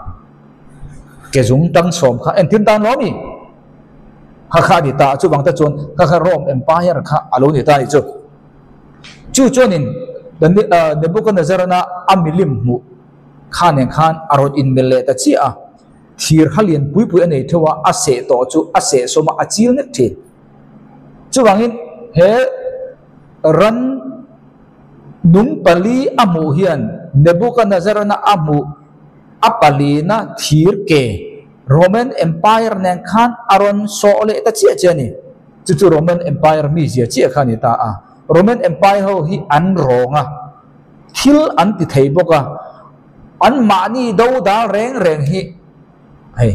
kezung tang som kha entir dan lomi kha kha di ta chu bang ta chon kha kha Rome Empire kha alo ni ta ni chu chu chonin dan Nebuchadnezzar na amilim mu khan en khan arot in mele ta chi a thir halien pui pui anei thewa ase to chu ase soma achil nek thin chu bangin he ran nung pali amu hian Nebuchadnezzar na amu apali na thir ke Roman Empire neng khan aron so le ta chi achani chu chu Roman Empire mi zia chi khani ta a Roman Empire ho hi an ronga thil an ti thei boka an mani do da reng reng hi hey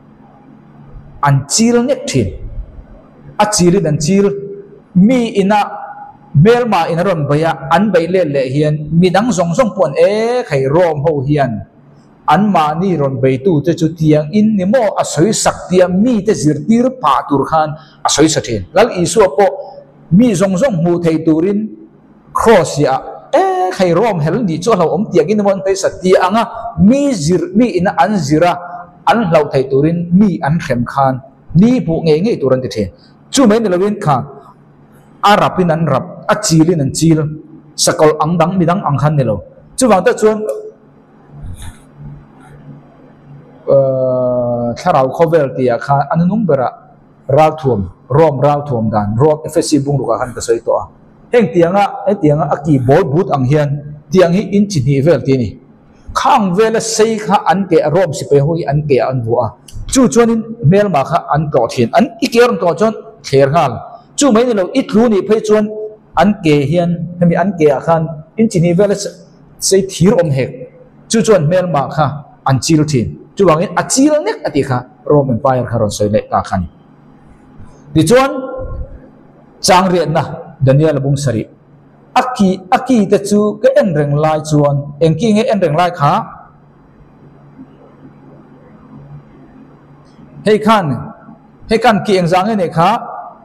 an chil nek thin a chil dan chil mi ina melma ina ron baya an bai le le hian midang zong zong pon e khai rom ho hian an mani ron bai tu te chu tiang in ni mo asoi sak tia mi te zir tir pa tur khan asoi sathin lal isu po mi zong zong mu thei turin cross ya e khai rom hel ni chu lo om tiang in mon te satia anga mi zir mi ina an zira an lau thei turin mi an khem khan ni bu nge nge turan ti the chu mai ni lovin kha arapin an rap a chilin an chil sakol angdang midang ang khan ni lo chu wang ta chuan tharau khovel tia kha anung bera ral thuam rom ral thuam dan rom fsc bung ruka khan ka soi to a heng tianga e tianga aki bol but ang hian tiang hi in chi ni vel ti ni khang vela sei kha an ke rom si pe hoi an ke an bua chu chuanin mel ma kha an to thin an iker to chon kher hal chu mai ni lo it lu ni phei chuan an ke hian hemi an ke khan in chi ni vela sei thir om hek chu chuan mel ma kha an chil thin chu wangin achil nek ati kha Rome Empire kha ron soi le ta khan di chuan chang rian na Daniel bung sari aki aki te chu ke en reng lai chuan engki nge en reng lai kha hei khan hei kan ki eng jang ne kha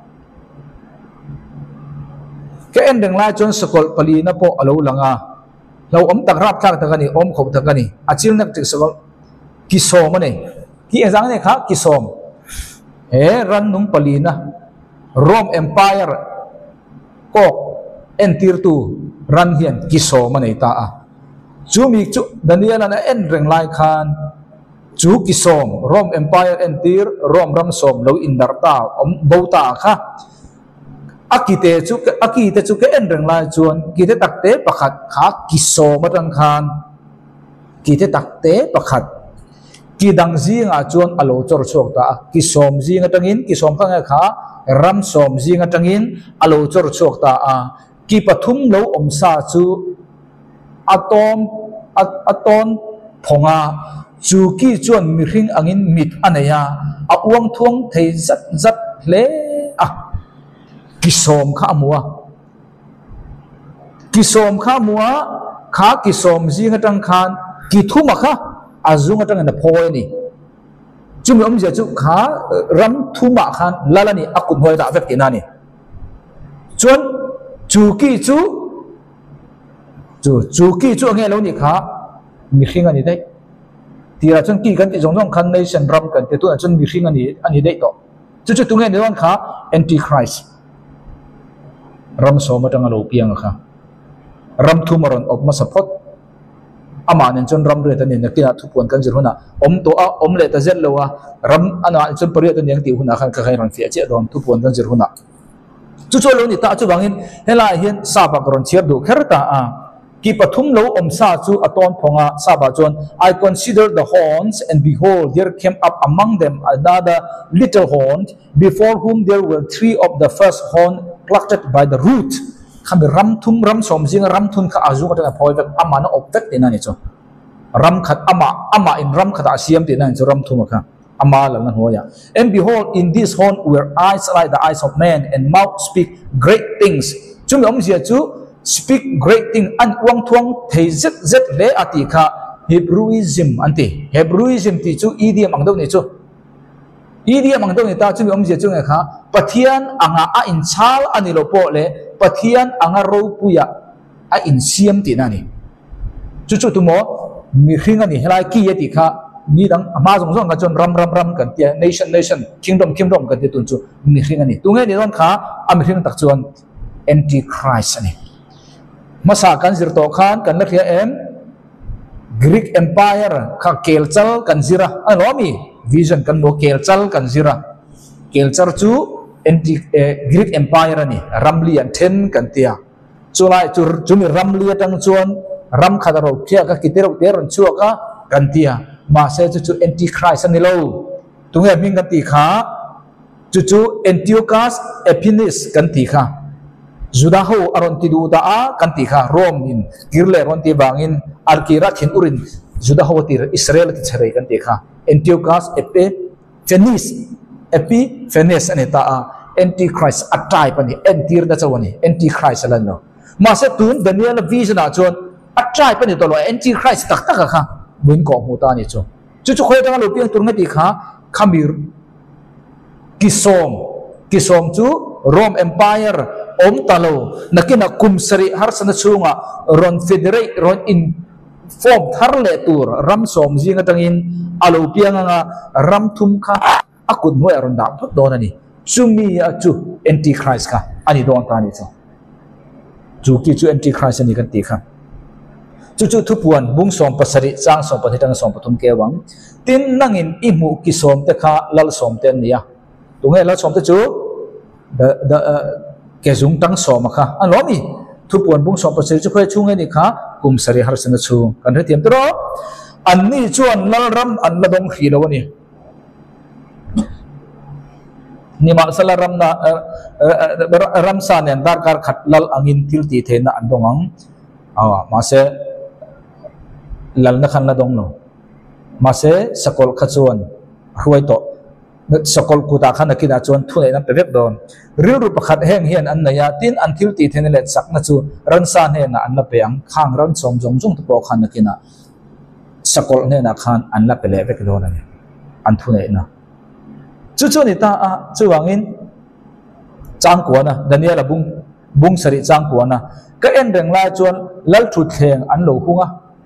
ke en reng lai chuan sakol pali na po alo langa lo om tak rap thak takani om khop takani achil nak tik sakol kisom ane ki eng jang ne kha kisom e ran nung pali na Rome Empire ko entir tu ran hian kisom ane ta a chu mi chu Daniel na en reng lai khan chu kisom Rome Empire entir Rome ram som lo indar ta om bauta kha akite chu akite chu ke en reng lai chuan kite takte pakhat kha kisom atang khan kite takte pakhat ki dang zinga chuan alo chor chok ta kisom zinga tangin kisom khanga kha ram som zinga tangin alo chor chok ta a ki pathum lo om sa chu atom aton phonga chu ki chuan mi hring angin mit anaya a uang thuang thei zat zat hle a kisom kha amua kisom kha mua kha kisom zi ngatang khan ki thuma kha azung ngatang na phoi ni chumi om ja chu kha ram thuma khan lalani akut hoi da vek tina ni chuan chu ki chu chu chu ki chu nge lo ni kha mi khing ani dai tira chuan ki kan ti jong jong khan nation ram kan te tu chuan mi khing ani ani dai to chu chu tu nge ni wan kha antichrist ram so ma tang lo piang kha ram thu maron op ma support ama nen chon ram re ta nen na kina thu pon kan jir huna om to a om le ta zel lo wa ram ana chon pari ta nen ti huna khan ka khai ran fi che don thu pon kan jir huna chu chu lo ni ta chu bangin hela hian sa ba ron chiar du kher ta a ki pathum lo om sa chu aton phonga sa ba chon I consider the horns and behold there came up among them another little horn before whom there were three of the first horn plucked by the root kham ram thum ram som jing ram thun kha azu ka phoi vek ama na optek te na ni chu ram khat ama ama in ram khat asiam te na chu ram thum kha ama la na hoya and behold in this horn were eyes like the eyes of man and mouth speak great things chumi om sia chu speak great thing an wang thuang thei zet zet le ati kha Hebrewism anti Hebrewism ti chu idiom ang do ni chu idiom ang do ni ta chumi om sia chu nga kha pathian anga a in chal ani lo po le pathian anga ro puya a in siam ti na ni chu chu tu mo mi khing ani helai ki ye ti kha ni dang ama jong jong ka chon ram ram ram kan tia nation nation kingdom kingdom kan ti tun chu mi khing ani tu nge ni don kha a mi khing tak chuan antichrist ani masa kan zir to khan kan la thia em Greek empire kha kelchal kan zira alomi vision kan mo kelchal kan zira kelchar chu anti Greek empire ani ramlian ten kan tia chulai chu chumi ramlia tang chuan ram khadaro khia ka kitero teron chuaka kan tia ma se chu chu antichrist ani lo tunge ming kan ti kha chu chu Antiochus Epiphanes kan ti kha Judah ho aron ti du ta a kan ti kha Rome in kirle ron ti bangin alkira khin urin Judah ho ti Israel ti chherei kan ti kha Antiochus Epiphanes Epiphanes ani ta a antichrist atai pani antir da chawani antichrist lan no ma se tun Daniel vision a chon atai pani to lo antichrist tak tak kha buin ko mu ta ni chu chu chu khoi ta lo piang tur ngati kha khamir kisom kisom chu Rome Empire om talo nakina kumsari har sana chunga ron federate ron in form tharle tur ram som jinga tangin alo pianga ram thum kha akut noi aron da thot don ani chumi a chu antichrist kha ani don ta ni chu chu ki chu antichrist ani kan ti kha chu chu thupuan bung som pasari chang som pathitang som pathum ke wang tin nangin imu ki som te kha lal som ten nia tungai lal som te chu the the ke zung tang som kha alomi thupuan bung som pasari chu khoi chungai ni kha kum sari har sana chu kan re tiam tro anni chuan lal ram an la dong khi lo ni ni ma sala ram na ram sa nen dar kar khat lal angin til ti the na andongang awa ma se lal na khan la dong no ma se sakol khachuan huai to sakol kuta khan akina chuan thu nei nam pe vek don ril ru pakhat heng hian an na ya tin an til ti the ne let sak na chu ran sa ne na an la pe ang khang ran som jong jong to po khan akina sakol ne na khan an la pe le vek don ani an thu nei na chu chu ni ta a chu wangin chang ko na Daniel bung bung sari chang ko na ka en reng la chuan lal thu thleng an lo hunga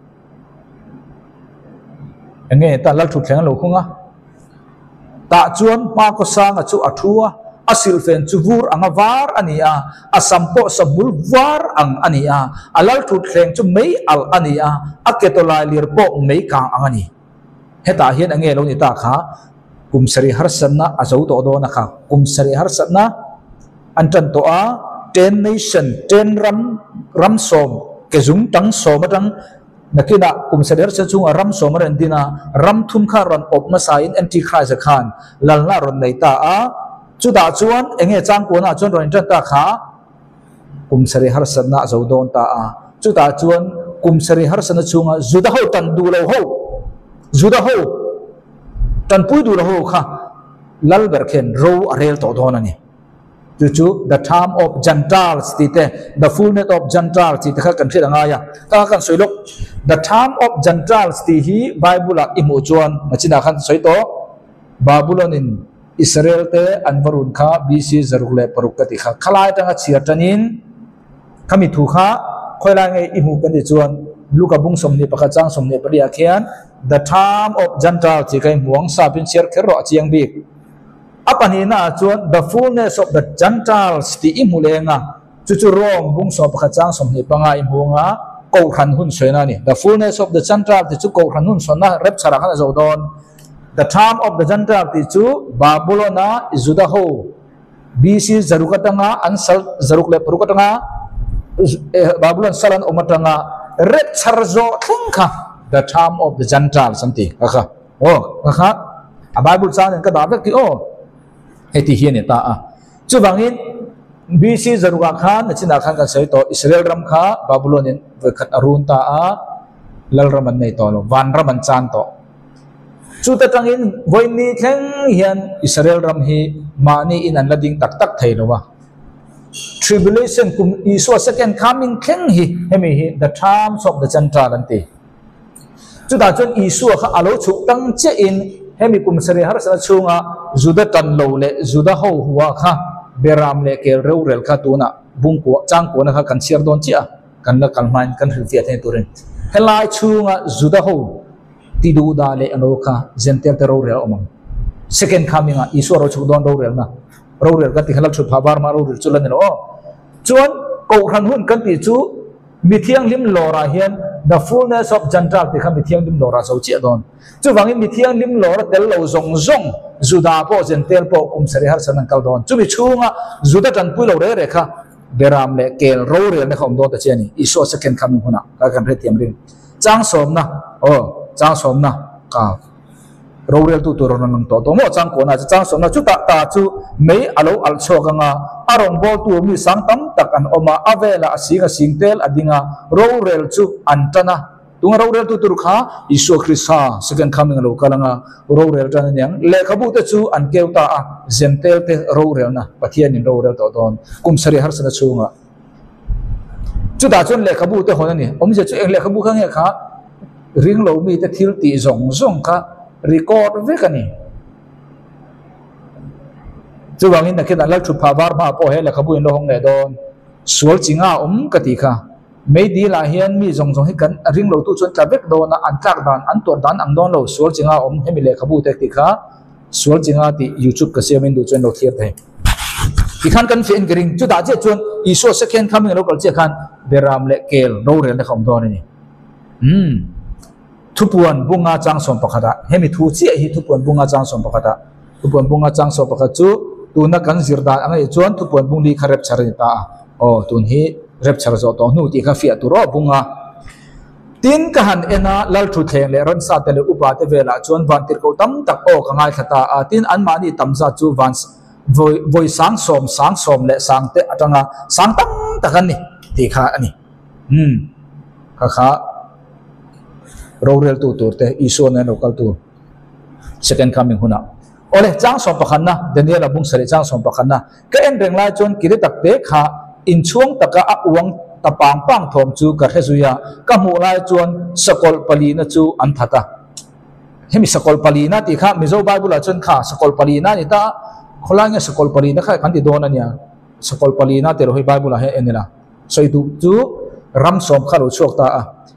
enge ta lal thu thleng lo hunga ta chuan ma ko sang a chu athua asil fen chu vur anga var ania asampo sabul var ang ania alal thu thleng chu mei al ania aketola lirpo mei ka angani heta hian ange lo ni ta kha kumsari harsana azau to do na kha kumsari harsana antan to a ten nation ten ram ram som ke zung tang som tang nakina kumsari harsa chung ram som ran dina ram thum kha ron op ma sa in antichrist khan lalna ron nei ta a chu da chuan enge chang ko na chuan ron tan ta kha kumsari harsana azau don ta a chu da chuan kumsari harsana chunga juda ho tan du lo ho juda ho tan pui du ho kha lal ber khen ro arel to don ani chu chu the time of Gentiles ti te the fullness of Gentiles ti te kha kan thil anga ya ka kan soilok the time of Gentiles ti hi Bible a imu chuan machina khan soito Babylon in Israel te anwarun kha B C zarukle parukati kha khalai tanga chiatanin kami thu kha khoila nge imu kan ti chuan luka bung somni pakha chang somni paria khian the time of Gentiles ti kai muang sa pin cher khero chiang bik apani na chuan the fullness of the Gentiles ti imulenga chu chu rom bung so pakha chang somni panga imunga ko khan hun soina ni the fullness of the Gentiles ti chu ko khan hun sona rep chara khan zo don the time of the Gentiles ti chu Babylona Judaho B C zarukatanga ansal zarukle parukatanga Babylon salan umatanga red charzo thingkha the time of the Gentiles santi kha oh kha a Bible chan ka da ki oh heti hian ta a chu wangin B C zaruka khan china khan kan sei to Israel ram kha Babylon in khat arun ta a lal raman nei to lo van raman chan to chu ta tangin voini thleng hian Israel ram hi mani in an lading tak tak thei lo wa tribulation kum iso second coming king hi hemi hi the times of the Gentile anti chu ta chon isu kha alo chu tang che in hemi kum sari har sa chunga juda tan lo le juda ho huwa kha beram le kel reu rel kha tuna bung ko chang ko na kha kan siar don chia kan la kan man kan hu fiat he turin helai chunga juda ho ti du da le anoka gentle te ro rel omang second coming a isu ro chu don ro rel na ro rel ka ti halak chu phabar ma ro rel chulan no chuan ko khan hun kan ti chu mithiang lim lora hian the fullness of Gentile ti kha mithiang lim lora so chi don chu wangin mithiang lim lora tel lo zong zong juda po gentle po kum sari har sanan kal don chu bi chunga juda tan pu lo re re kha beram le kel ro re ne khom do ta cheni iso second coming huna ka kan re tiam ring chang som na oh chang som na ka ro re tu tu ro nan to to mo chang ko na chang som na chu ta ta chu mei alo al cho ka nga arong bol tu mi sang tam tak an oma avela asinga singtel adinga ro rel chu antana tunga ro rel tu tur kha isu krista second coming lo kalanga ro rel tan nyang le khabu te chu an keuta a gentel te ro rel na pathian in ro rel to don kum sari har sana chunga chu da chon le khabu te hona ni om je chu le khabu khang he kha ring lo mi te thil ti zong zong kha record ve kani chu wangin na kina lal thu phabar ma po he la khabu in lo hong le don sual chinga um kati kha mei di la hian mi zong zong hi kan ring lo tu chon ka vek do na an tlak dan an tor dan ang don lo sual chinga um hemi le khabu te ti kha sual chinga ti YouTube ka semin du chon lo thiar the ti khan kan fin gring chu da je chon iso second coming lo kal che khan beram le kel ro re le khom don ni hm thupuan bunga chang som pakhata hemi thu chi hi thupuan bunga chang som pakhata thupuan bunga chang som pakha chu tuna kan zirda angai chuan thupuan bung li kharep chari ta o tun hi rep char zo to nu ti kha fia tu ro bunga tin ka han ena lal thu thleng le ron sa tele upa te vela chuan van tir ko tam tak o ka ngai khata a tin an mani tamza chu van voi voi sang som sang som le sang te atanga sang tam takan ni ti kha ani hm kha kha ro rel tu tur te iso na local tu second coming huna ole chang som pakhan na Daniel abung sari chang som pakhan na ka en reng lai chon kiri tak te kha in chuang taka a uang tapang pang thom chu ka hezuya ka mu lai chuan sakol pali na chu an thata hemi sakol pali na ti kha mizo bible chon kha sakol pali na ni ta kholanga sakol pali na kha kan ti don ania sakol pali na te ro hi bible he enela soi tu chu ram som kha ro chok ta a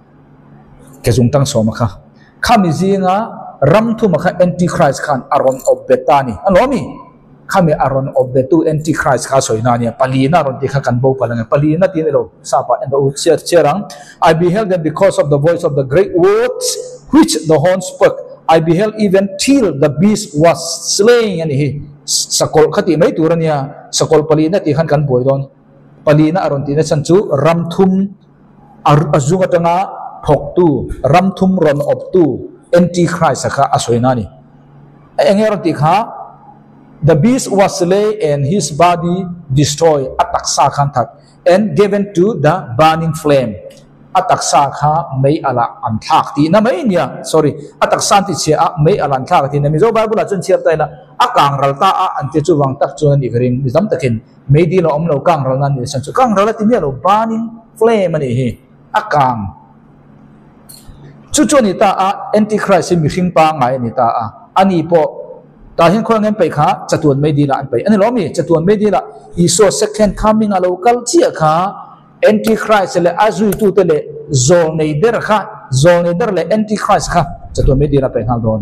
ke jung tang som kha khami zinga ram thu makha antichrist khan aron of betani alomi khami aron of betu antichrist kha soina nia palina ron ti kha kan bo palanga palina ti lo sapa and the cher cherang I beheld them because of the voice of the great words which the horn spoke I beheld even till the beast was slain and he sakol khati mai turania sakol palina ti khan kan boi don palina aron ti na chan chu ram thum azunga tanga phok tu ram thum ron of tu antichrist kha asoina ni engero ti kha the beast was slain and his body destroyed atak sa khan thak and given to the burning flame ataksa kha mei ala an thak ti na mai nia sorry ataksan ti chia mei ala an thak ti na mi zo bible chun chiar tai na akang ralta a an te chu wang tak chu ni gring mi dam takin mei di lo om lo kang ral nan ni san chu kang ral ti mi lo burning flame ani hi akang chu chu ni ta a antichrist mi hring pa ngai ni ta a ani po ta hin khol ngem pe kha chatuan mei di la an pe ani lo mi chatuan mei di la iso second coming a local chia kha antichrist le azui tu te le zol nei der kha zol nei der le antichrist kha chatuan mei di la pe hal don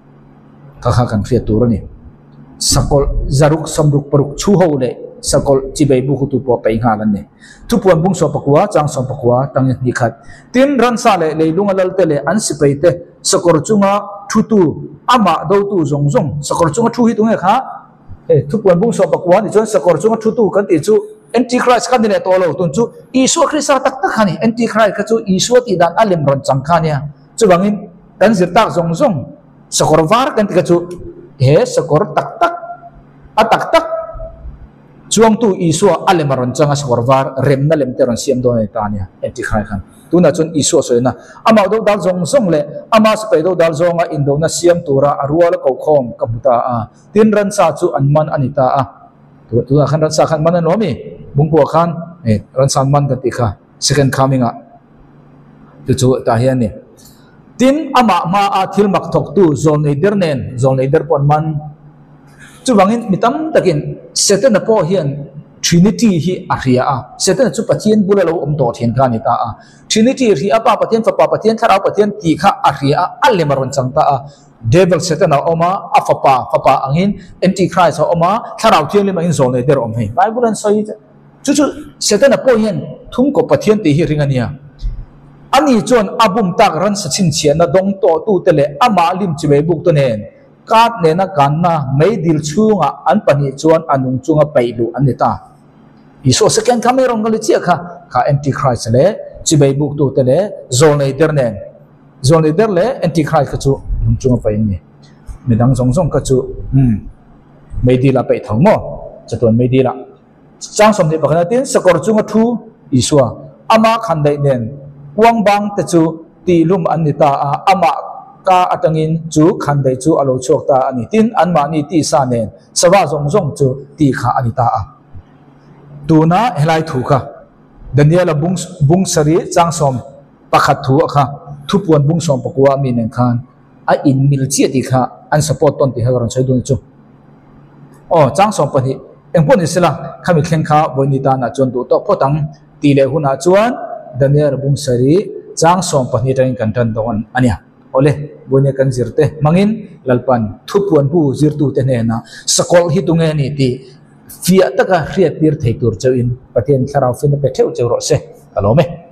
kha kha kan khria tur ni sakol zaruk samruk paruk chu ho le sakol chibai bu tu po pe ngalan ne tu puan bung so pakwa chang som pakwa tang ni khat tin ran sa le leilung alal te le an sipai te sakor chunga thutu ama do tu zong zong sakor chunga thu hi tu nge kha e tu puan bung so pakwa ni chon sakor chunga thutu kan ti chu antichrist kan ne to lo tun chu isu krista tak tak khani antichrist ka chu isu ti dan alim ron chang khania chu bangin kan zir tak zong zong sakor var kan ti ka chu he sakor tak tak atak tak chuang tu isu alim ron chang sakor var rem na lem te ron siam do ne ta nia antichrist khan tu na chun isu so na ama do dal zong zong le ama spe do dal zonga indo na siam tura arua la ko khom kabuta a tin ran sa chu anman anita a tu tu khan ran sa khan man no mi bungpo khan e ran san man ka ti kha second coming a tu chu ta hian ni tin ama ma a thil mak thok tu zon nei der nen zon nei der pon man chu wangin mitam takin seten na po hian trinity hi aria a seten chu pathian bula lo om to thian kha ni ta a trinity ri apa pathian fa pa pathian thara pathian ti kha aria alle maron chang ta a devil seten a oma afapa fapa angin antichrist a oma tharau thian le ma in zon nei der om hei bible an soi chu chu seten a po hian thum ko pathian ti hi ringania ani chon abum tak ran sa chin chian na dong to tu tele ama lim chibe buk to nen kat ne na kan na mei dil chunga an pani chuan anung chunga peilu anita iso second coming rong gali chia kha kha antichrist le chibe buk tu tele zol nei der nen zol nei der le antichrist ka chu nung chunga pai ni medang song song ka chu hm mei di la pei thong mo chaton mei di la chang som ni bakana tin sakor chunga thu iswa ama khan dai nen wang bang te chu ti lum anita a ama ka atangin chu khan dai chu alo chok ta ani tin an ma ni ti sa nen sawa zong zong chu ti kha anita a tuna helai thu kha daniel bung bung sari chang som pakhat thu kha thu puan bung som pakwa mi nen khan a in mil chi ti kha an support ton ti haron chai dun chu o chang som pani engpon isla khami khen kha boinita na chon du to photang ti le huna chuan daniel bung sari chang som pani tain kan tan don ania ole boine kan zirte mangin lalpan thupuan bu zirtu te ne na sakol hi tunge ni ti fia taka hriat tir thei tur chawin pathian tharau fin pe theu cheu ro se kalome